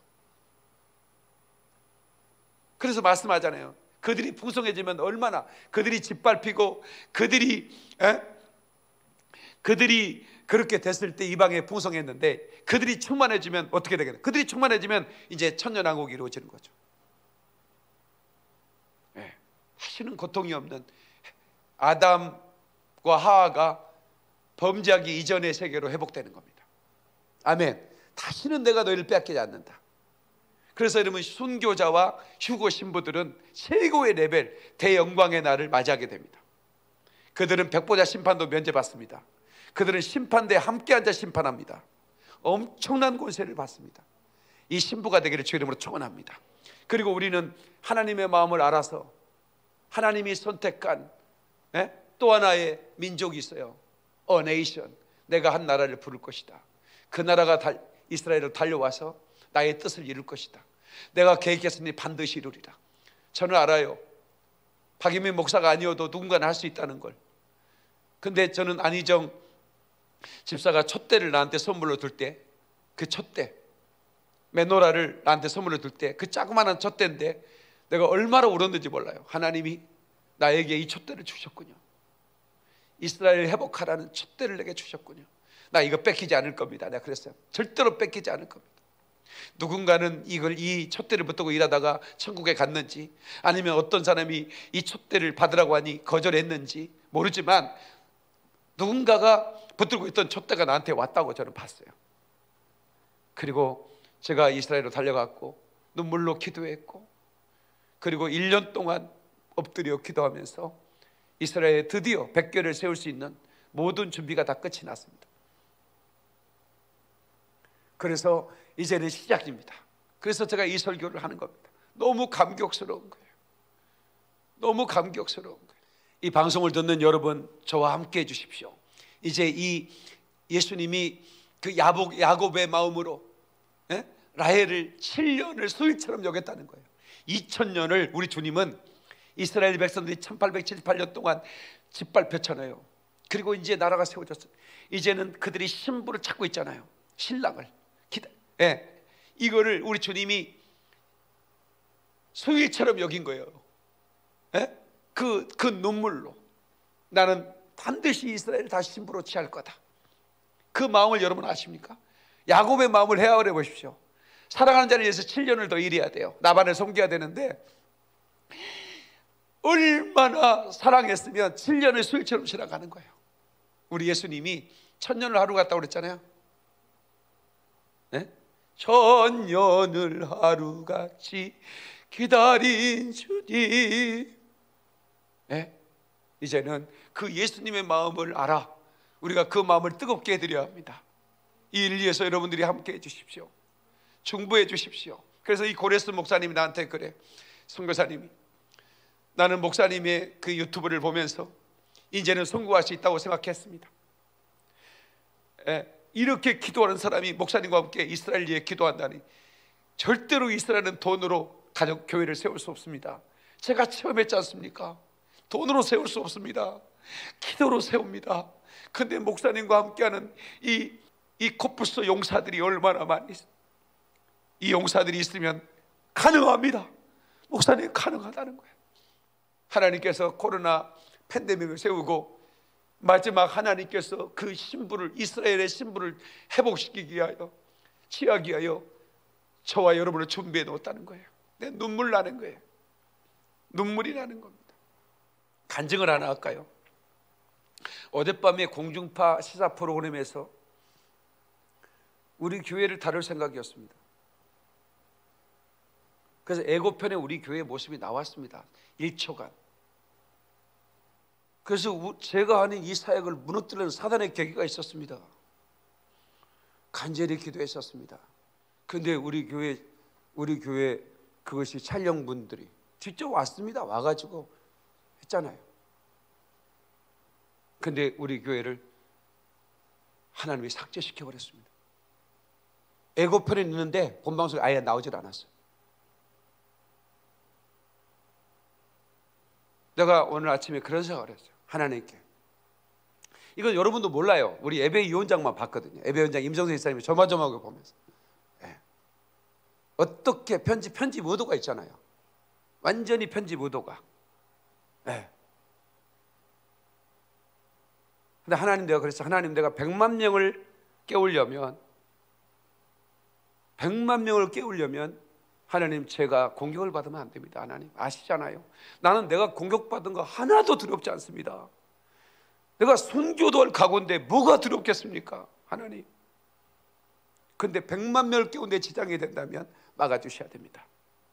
그래서 말씀하잖아요. 그들이 풍성해지면 얼마나, 그들이 짓밟히고 그들이 그렇게 됐을 때 이방에 풍성했는데, 그들이 충만해지면 어떻게 되겠나요? 그들이 충만해지면 이제 천년왕국이 이루어지는 거죠. 다시는 고통이 없는 아담과 하와가 범죄하기 이전의 세계로 회복되는 겁니다. 아멘. 다시는 내가 너희를 빼앗기지 않는다. 그래서 여러분, 순교자와 휴거 신부들은 최고의 레벨, 대영광의 날을 맞이하게 됩니다. 그들은 백보자 심판도 면제받습니다. 그들은 심판대에 함께 앉아 심판합니다. 엄청난 권세를 받습니다. 이 신부가 되기를 주 이름으로 축원합니다. 그리고 우리는 하나님의 마음을 알아서 하나님이 선택한 또 하나의 민족이 있어요. A nation. 내가 한 나라를 부를 것이다. 그 나라가 이스라엘로 달려와서 나의 뜻을 이룰 것이다. 내가 계획했으니 반드시 이루리라. 저는 알아요. 박인민 목사가 아니어도 누군가는 할 수 있다는 걸. 근데 저는 안희정 집사가 촛대를 나한테 선물로 줄 때, 그 촛대, 메노라를 나한테 선물로 줄 때, 그 자그마한 촛대인데 내가 얼마나 울었는지 몰라요. 하나님이 나에게 이 촛대를 주셨군요. 이스라엘을 회복하라는 촛대를 내게 주셨군요. 나 이거 뺏기지 않을 겁니다. 내가 그랬어요. 절대로 뺏기지 않을 겁니다. 누군가는 이 촛대를 붙들고 일하다가 천국에 갔는지, 아니면 어떤 사람이 이 촛대를 받으라고 하니 거절했는지 모르지만 누군가가 붙들고 있던 촛대가 나한테 왔다고 저는 봤어요. 그리고 제가 이스라엘로 달려갔고 눈물로 기도했고, 그리고 1년 동안 엎드려 기도하면서 이스라엘에 드디어 백궤를 세울 수 있는 모든 준비가 다 끝이 났습니다. 그래서 이제는 시작입니다. 그래서 제가 이 설교를 하는 겁니다. 너무 감격스러운 거예요. 너무 감격스러운 거예요. 이 방송을 듣는 여러분, 저와 함께 해주십시오. 이제 이 예수님이 그 야곱의 마음으로 라헬을 7년을 수일처럼 여겼다는 거예요. 2000년을 우리 주님은 이스라엘 백성들이 1878년 동안 짓밟혔잖아요. 그리고 이제 나라가 세워졌어요. 이제는 그들이 신부를 찾고 있잖아요. 신랑을 예. 이거를 우리 주님이 소일처럼 여긴 거예요. 예? 그 눈물로 나는 반드시 이스라엘을 다시 신부로 취할 거다. 그 마음을 여러분 아십니까? 야곱의 마음을 헤아려 보십시오. 사랑하는 자를 위해서 7년을 더 일해야 돼요. 나반을 섬겨야 되는데 얼마나 사랑했으면 7년을 수일처럼 지나가는 거예요. 우리 예수님이 1000년을 하루 갔다고 그랬잖아요. 네? 1000년을 하루같이 기다린 주님. 네? 이제는 그 예수님의 마음을 알아 우리가 그 마음을 뜨겁게 해드려야 합니다. 이 일을 위해서 여러분들이 함께 해주십시오. 중보해 주십시오. 그래서 이 고레스 목사님이 나한테 그래, 선교사님이 나는 목사님의 그 유튜브를 보면서 이제는 선교할 수 있다고 생각했습니다. 이렇게 기도하는 사람이 목사님과 함께 이스라엘 위해 기도한다니 절대로 이스라엘은 돈으로 가족 교회를 세울 수 없습니다. 제가 체험했지 않습니까? 돈으로 세울 수 없습니다. 기도로 세웁니다. 근데 목사님과 함께하는 이 코뿔소 용사들이 얼마나 많이 있어요. 이 용사들이 있으면 가능합니다. 목사님 가능하다는 거예요. 하나님께서 코로나 팬데믹을 세우고 마지막 하나님께서 그 신부를, 이스라엘의 신부를 회복시키기 위하여, 취하기 위하여 저와 여러분을 준비해 놓았다는 거예요. 내 눈물 나는 거예요. 눈물이 나는 겁니다. 간증을 하나 할까요? 어젯밤에 공중파 시사 프로그램에서 우리 교회를 다룰 생각이었습니다. 그래서 예고편에 우리 교회의 모습이 나왔습니다. 1초간. 그래서 제가 하는 이 사역을 무너뜨리는 사단의 계기가 있었습니다. 간절히 기도했었습니다. 근데 우리 교회 그것이 촬영분들이 직접 왔습니다. 와가지고 했잖아요. 근데 우리 교회를 하나님이 삭제시켜 버렸습니다. 예고편에 있는데 본방송에 아예 나오질 않았어요. 내가 오늘 아침에 그런 생각을 했어요. 하나님께, 이건 여러분도 몰라요. 우리 예배위원장만 봤거든요. 예배위원장 임성세 이사님이 조마조마하게 보면서 어떻게 편집 의도가 있잖아요. 완전히 편집 의도가. 근데 하나님, 내가 그랬어. 하나님, 내가 100만 명을 깨우려면 하나님, 제가 공격을 받으면 안 됩니다. 하나님 아시잖아요. 나는 내가 공격받은 거 하나도 두렵지 않습니다. 내가 선교도 할 각오인데 뭐가 두렵겠습니까? 하나님. 근데 100만 명을 깨우는데 지장이 된다면 막아주셔야 됩니다.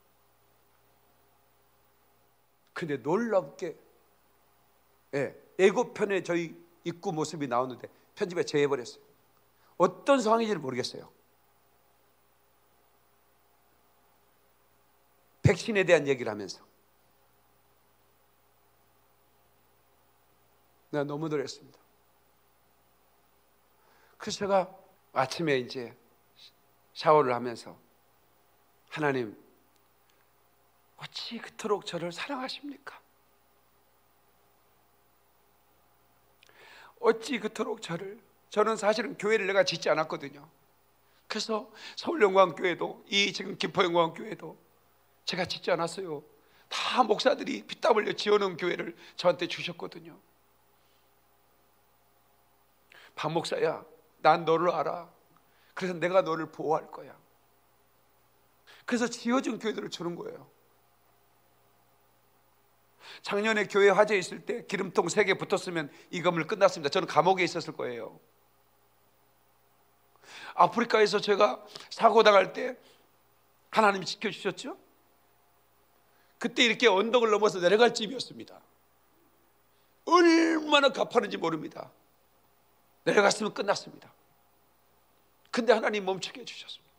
근데 놀랍게 예고편에 저희 입구 모습이 나오는데 편집에 제해버렸어요. 어떤 상황인지를 모르겠어요. 백신에 대한 얘기를 하면서 내가 너무 놀랐습니다. 그래서 제가 아침에 이제 샤워를 하면서, 하나님, 어찌 그토록 저를 사랑하십니까? 어찌 그토록 저는 사실은 교회를 내가 짓지 않았거든요. 그래서 서울영광교회도, 이 지금 김포영광교회도 제가 짓지 않았어요. 다 목사들이 피땀 흘려 지어놓은 교회를 저한테 주셨거든요. 박 목사야, 난 너를 알아. 그래서 내가 너를 보호할 거야. 그래서 지어준 교회들을 주는 거예요. 작년에 교회 화재 있을 때 기름통 3개 붙었으면 이 건물 끝났습니다. 저는 감옥에 있었을 거예요. 아프리카에서 제가 사고 당할 때 하나님이 지켜주셨죠? 그때 이렇게 언덕을 넘어서 내려갈 집이었습니다. 얼마나 가파른지 모릅니다. 내려갔으면 끝났습니다. 근데 하나님 멈추게 해주셨습니다.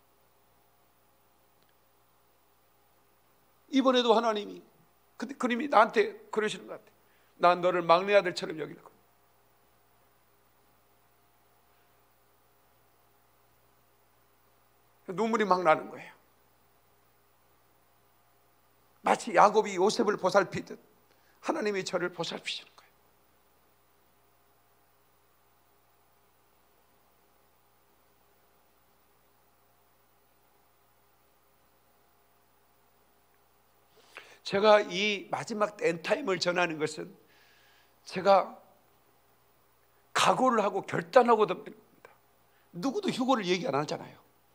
이번에도 하나님이, 근데 그님이 나한테 그러시는 것 같아요. 난 너를 막내 아들처럼 여길 거야. 눈물이 막 나는 거예요. 마치 야곱이 요셉을 보살피듯 하나님이 저를 보살피시는 거예요. 제가 이 마지막 엔타임을 전하는 것은 제가 각오를 하고 결단하고 듭니다. 누구도 휴거를 얘기 안 하잖아요.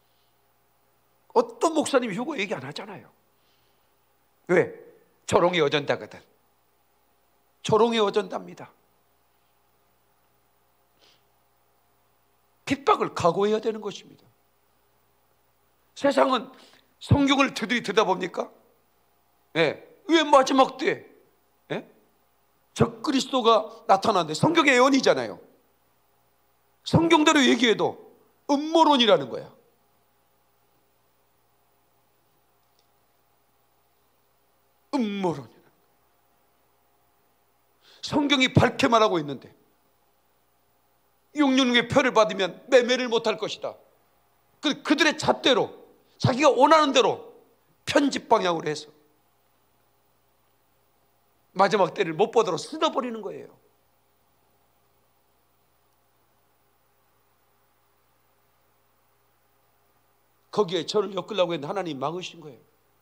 어떤 목사님이 휴거 얘기 안 하잖아요. 왜? 조롱이 어전다거든. 조롱이 어전답니다. 핍박을 각오해야 되는 것입니다. 세상은 성경을 들여다봅니까? 예. 왜 마지막 때 적그리스도가 나타나는데, 성경의 예언이잖아요. 성경대로 얘기해도 음모론이라는 거야. 음모론이라는 거야. 성경이 밝게 말하고 있는데 666의 표를 받으면 매매를 못할 것이다. 그들의 잣대로, 자기가 원하는 대로 편집 방향으로 해서 마지막 때를 못 보도록 쓸어버리는 거예요. 거기에 저를 엮으려고 했는데 하나님 막으신 거예요.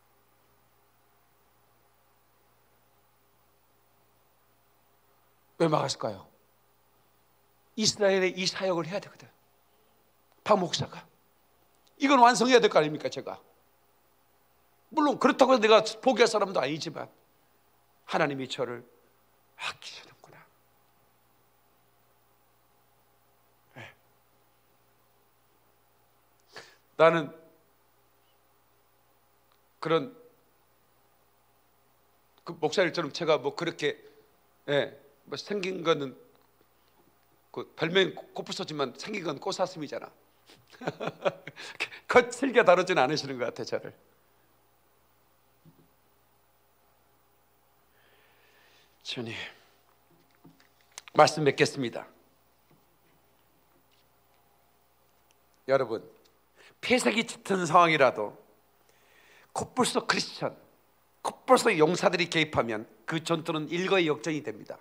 왜 막았을까요? 이스라엘의 이 사역을 해야 되거든. 박 목사가 이건 완성해야 될 거 아닙니까? 제가 물론 그렇다고 해서 내가 포기할 사람도 아니지만 하나님이 저를 아끼시는구나. 네. 나는 그런 그 목사님처럼 제가 뭐 그렇게 뭐 생긴 거는 그 별명이 코뿔소지만 생긴 건 꽃사슴이잖아. 거칠게 다루지는 않으시는 것 같아 저를. 주님, 말씀 맺겠습니다. 여러분, 폐색이 짙은 상황이라도 코뿔소 크리스천, 코뿔소 용사들이 개입하면 그 전투는 일거의 역전이 됩니다.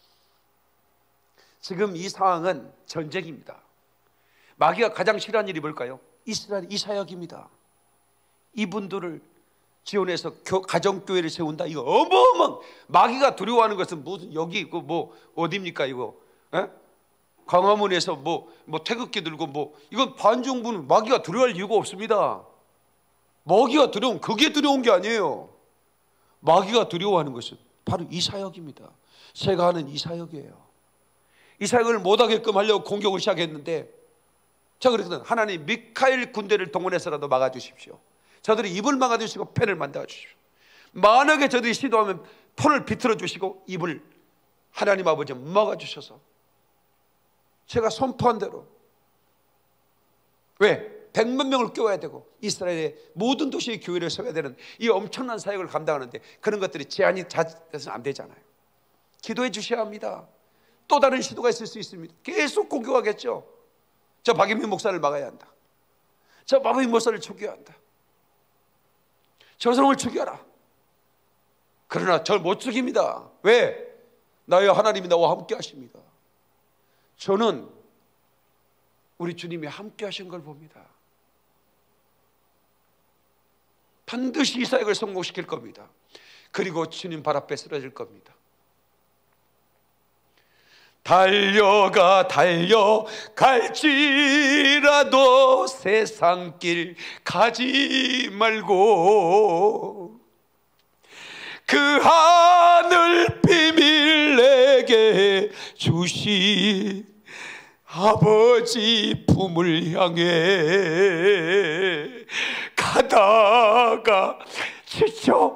지금 이 상황은 전쟁입니다. 마귀가 가장 싫어하는 일이 뭘까요? 이스라엘 이사역입니다. 이분들을 지원해서 가정교회를 세운다. 이거 어마어마한, 마귀가 두려워하는 것은 무슨 여기 있고 뭐 어디입니까 이거? 광화문에서 뭐 태극기 들고 이건 반정부는 마귀가 두려워할 이유가 없습니다. 마귀가 두려운, 그게 두려운 게 아니에요. 마귀가 두려워하는 것은 바로 이 사역입니다. 제가 하는 이 사역이에요. 이 사역을 못하게끔 하려고 공격을 시작했는데 제가 그랬거든. 하나님 미카엘 군대를 동원해서라도 막아주십시오. 저들이 입을 막아주시고 펜을 만들어주십시오. 만약에 저들이 시도하면 폰을 비틀어 주시고 입을 하나님 아버지 막아주셔서 제가 선포한 대로, 왜? 100만 명을 깨워야 되고 이스라엘의 모든 도시의 교회를 세워야 되는 이 엄청난 사역을 감당하는데 그런 것들이 제한이 돼서는 안 되잖아요. 기도해 주셔야 합니다. 또 다른 시도가 있을 수 있습니다. 계속 공격하겠죠. 저 박인민 목사를 막아야 한다. 저 박인민 목사를 죽여야 한다. 저 사람을 죽여라. 그러나 저를 못 죽입니다. 왜? 나의 하나님이 나와 함께 하십니다. 저는 우리 주님이 함께 하신 걸 봅니다. 반드시 이 사역을 성공시킬 겁니다. 그리고 주님 발 앞에 쓰러질 겁니다. 달려갈지라도 세상길 가지 말고 그 하늘 비밀 내게 주시 아버지 품을 향해 가다가 지쳐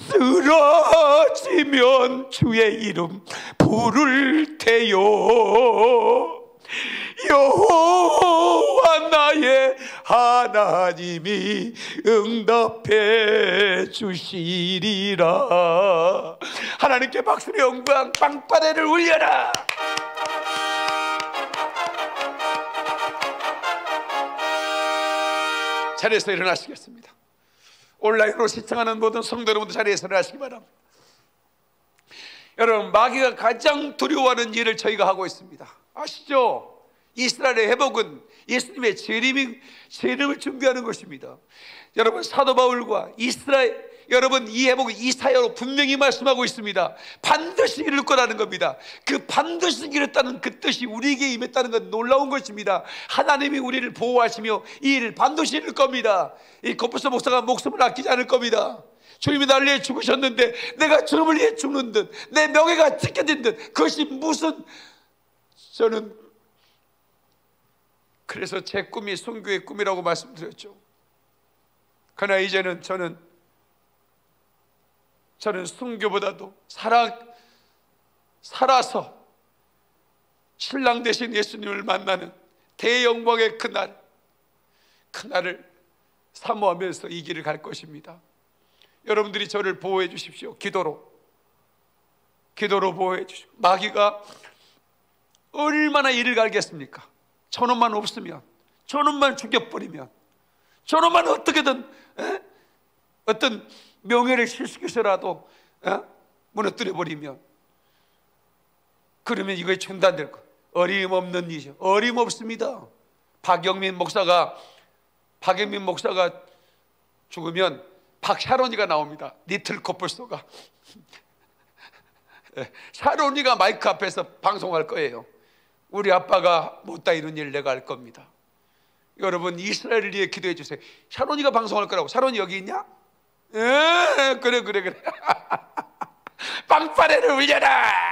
쓰러지면 주의 이름 부를 테요. 여호와 나의 하나님이 응답해 주시리라. 하나님께 박수로 영광, 빵빠레를 울려라. 자리에서 일어나시겠습니다. 온라인으로 시청하는 모든 성도 여러분들 자리에서 일어나시기 바랍니다. 여러분, 마귀가 가장 두려워하는 일을 저희가 하고 있습니다. 아시죠? 이스라엘의 회복은 예수님의 재림을 준비하는 것입니다. 여러분, 사도 바울과 이스라엘, 여러분, 이 회복은 이사야로 분명히 말씀하고 있습니다. 반드시 이룰 거라는 겁니다. 그 반드시 이뤘다는 그 뜻이 우리에게 임했다는 건 놀라운 것입니다. 하나님이 우리를 보호하시며 이 일을 반드시 이룰 겁니다. 이 코뿔소 목사가 목숨을 아끼지 않을 겁니다. 주님이 나를 위해 죽으셨는데 내가 주님을 위해 죽는 듯, 내 명예가 지켜진 듯, 그것이 무슨, 저는 그래서 제 꿈이 선교의 꿈이라고 말씀드렸죠. 그러나 이제는 저는 선교보다도 살아서 신랑 되신 예수님을 만나는 대영광의 그날을 사모하면서 이 길을 갈 것입니다. 여러분들이 저를 보호해 주십시오. 기도로 보호해 주십시오. 마귀가 얼마나 일을 갈겠습니까? 저놈만 없으면, 저놈만 죽여버리면, 저놈만 어떻게든 어떤 명예를 실시켜서라도 무너뜨려버리면, 그러면 이거에 중단될 거. 어림없는 일이죠. 어림없습니다. 박영민 목사가 죽으면 박샤론이가 나옵니다. 리틀 코뿔소가. 샤론이가 마이크 앞에서 방송할 거예요. 우리 아빠가 못다 이룬 일 내가 할 겁니다. 여러분, 이스라엘을 위해 기도해 주세요. 샤론이가 방송할 거라고. 샤론이 여기 있냐? 그래. 빵빠레를 울려라.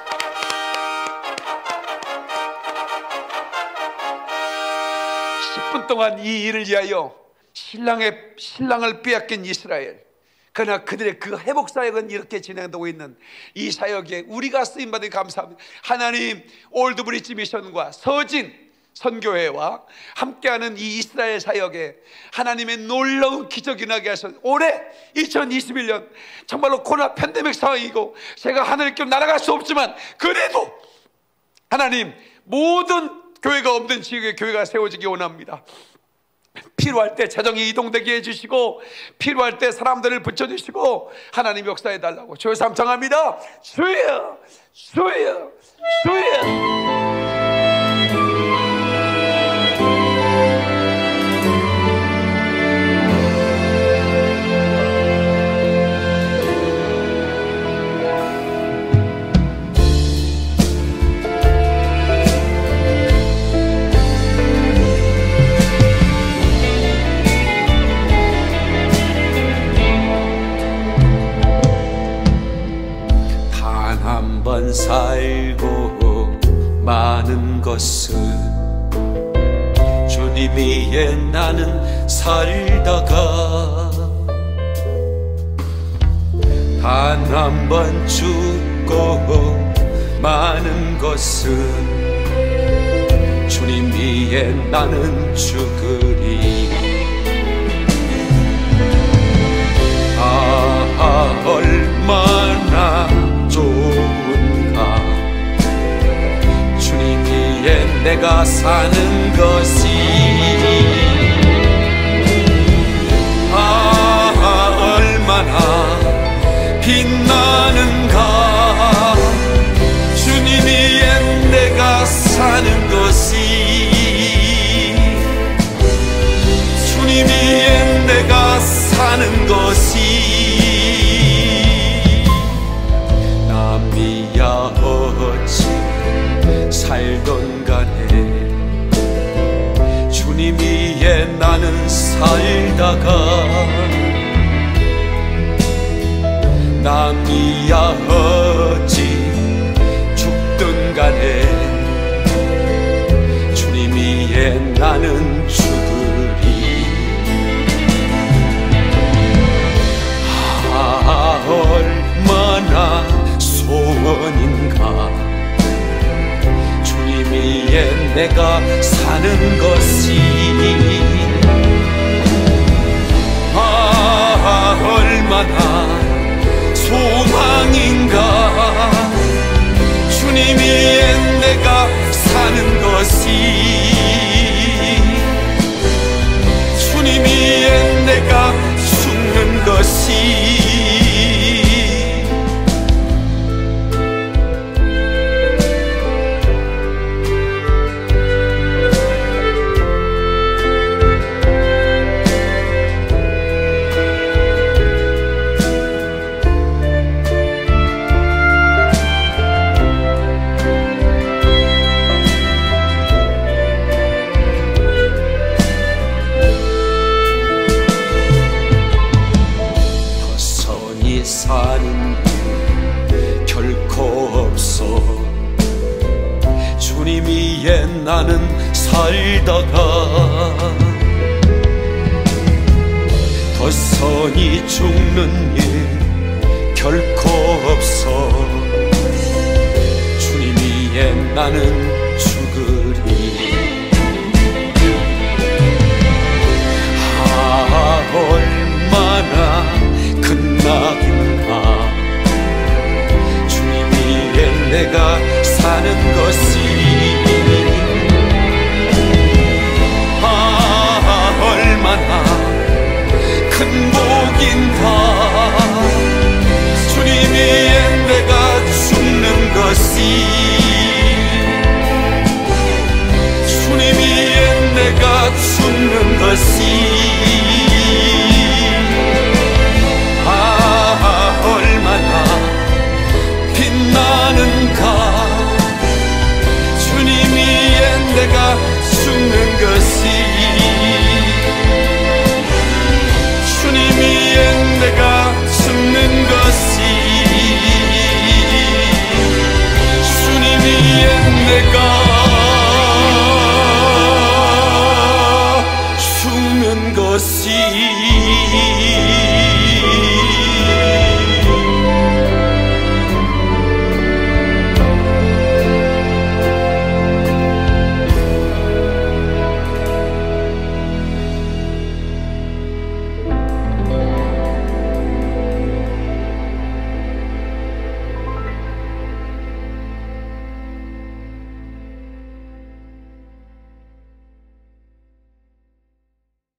동안 이 일을 위하여 신랑을 빼앗긴 이스라엘, 그러나 그들의 그 회복 사역은 이렇게 진행되고 있는 이 사역에 우리가 쓰임받으니 감사합니다. 하나님, 올드브리지 미션과 서진 선교회와 함께하는 이 이스라엘 사역에 하나님의 놀라운 기적이 나게 하셔서 올해 2021년 정말로 코로나 팬데믹 상황이고 제가 하늘길 날아갈 수 없지만 그래도 하나님, 모든 교회가 없는 지역에 교회가 세워지기 원합니다. 필요할 때 재정이 이동되게 해주시고, 필요할 때 사람들을 붙여주시고, 하나님 역사해 달라고 주여 삼창합니다. 주여, 주여, 주여. 살고 많은 것을 주님 위에 나는 살다가 단 한 번 죽고 많은 것은 주님 위에 나는 죽으리. 얼마나 좋은가 주님 위에 내가 사는 것이. 얼마나 빛나는가 주님 위에 내가 사는 것이. 주님 위에 내가 사는 것이. 남이야 어찌 살던 간에 주님 위에 나는 살다가 남이야 어찌 죽던 간에 주님 위에 나는 죽으리. 얼마나 소원인가 주님 위에 내가 사는 것이. 얼마나 소망인가 주님 위에 내가 사는 것이. 주님 위에 내가 죽는 것이. 사는 일 결코 없어. 주님 위에 나는 살다가 덧선이 죽는 일 결코 없어. 주님 위에 나는 죽으리. 얼마나 큰 낙인가. 주님 위에 내가 사는 것이 얼마나 큰 복인가. 주님 위에 내가 죽는 것이, 주님 위에 내가 죽는 것이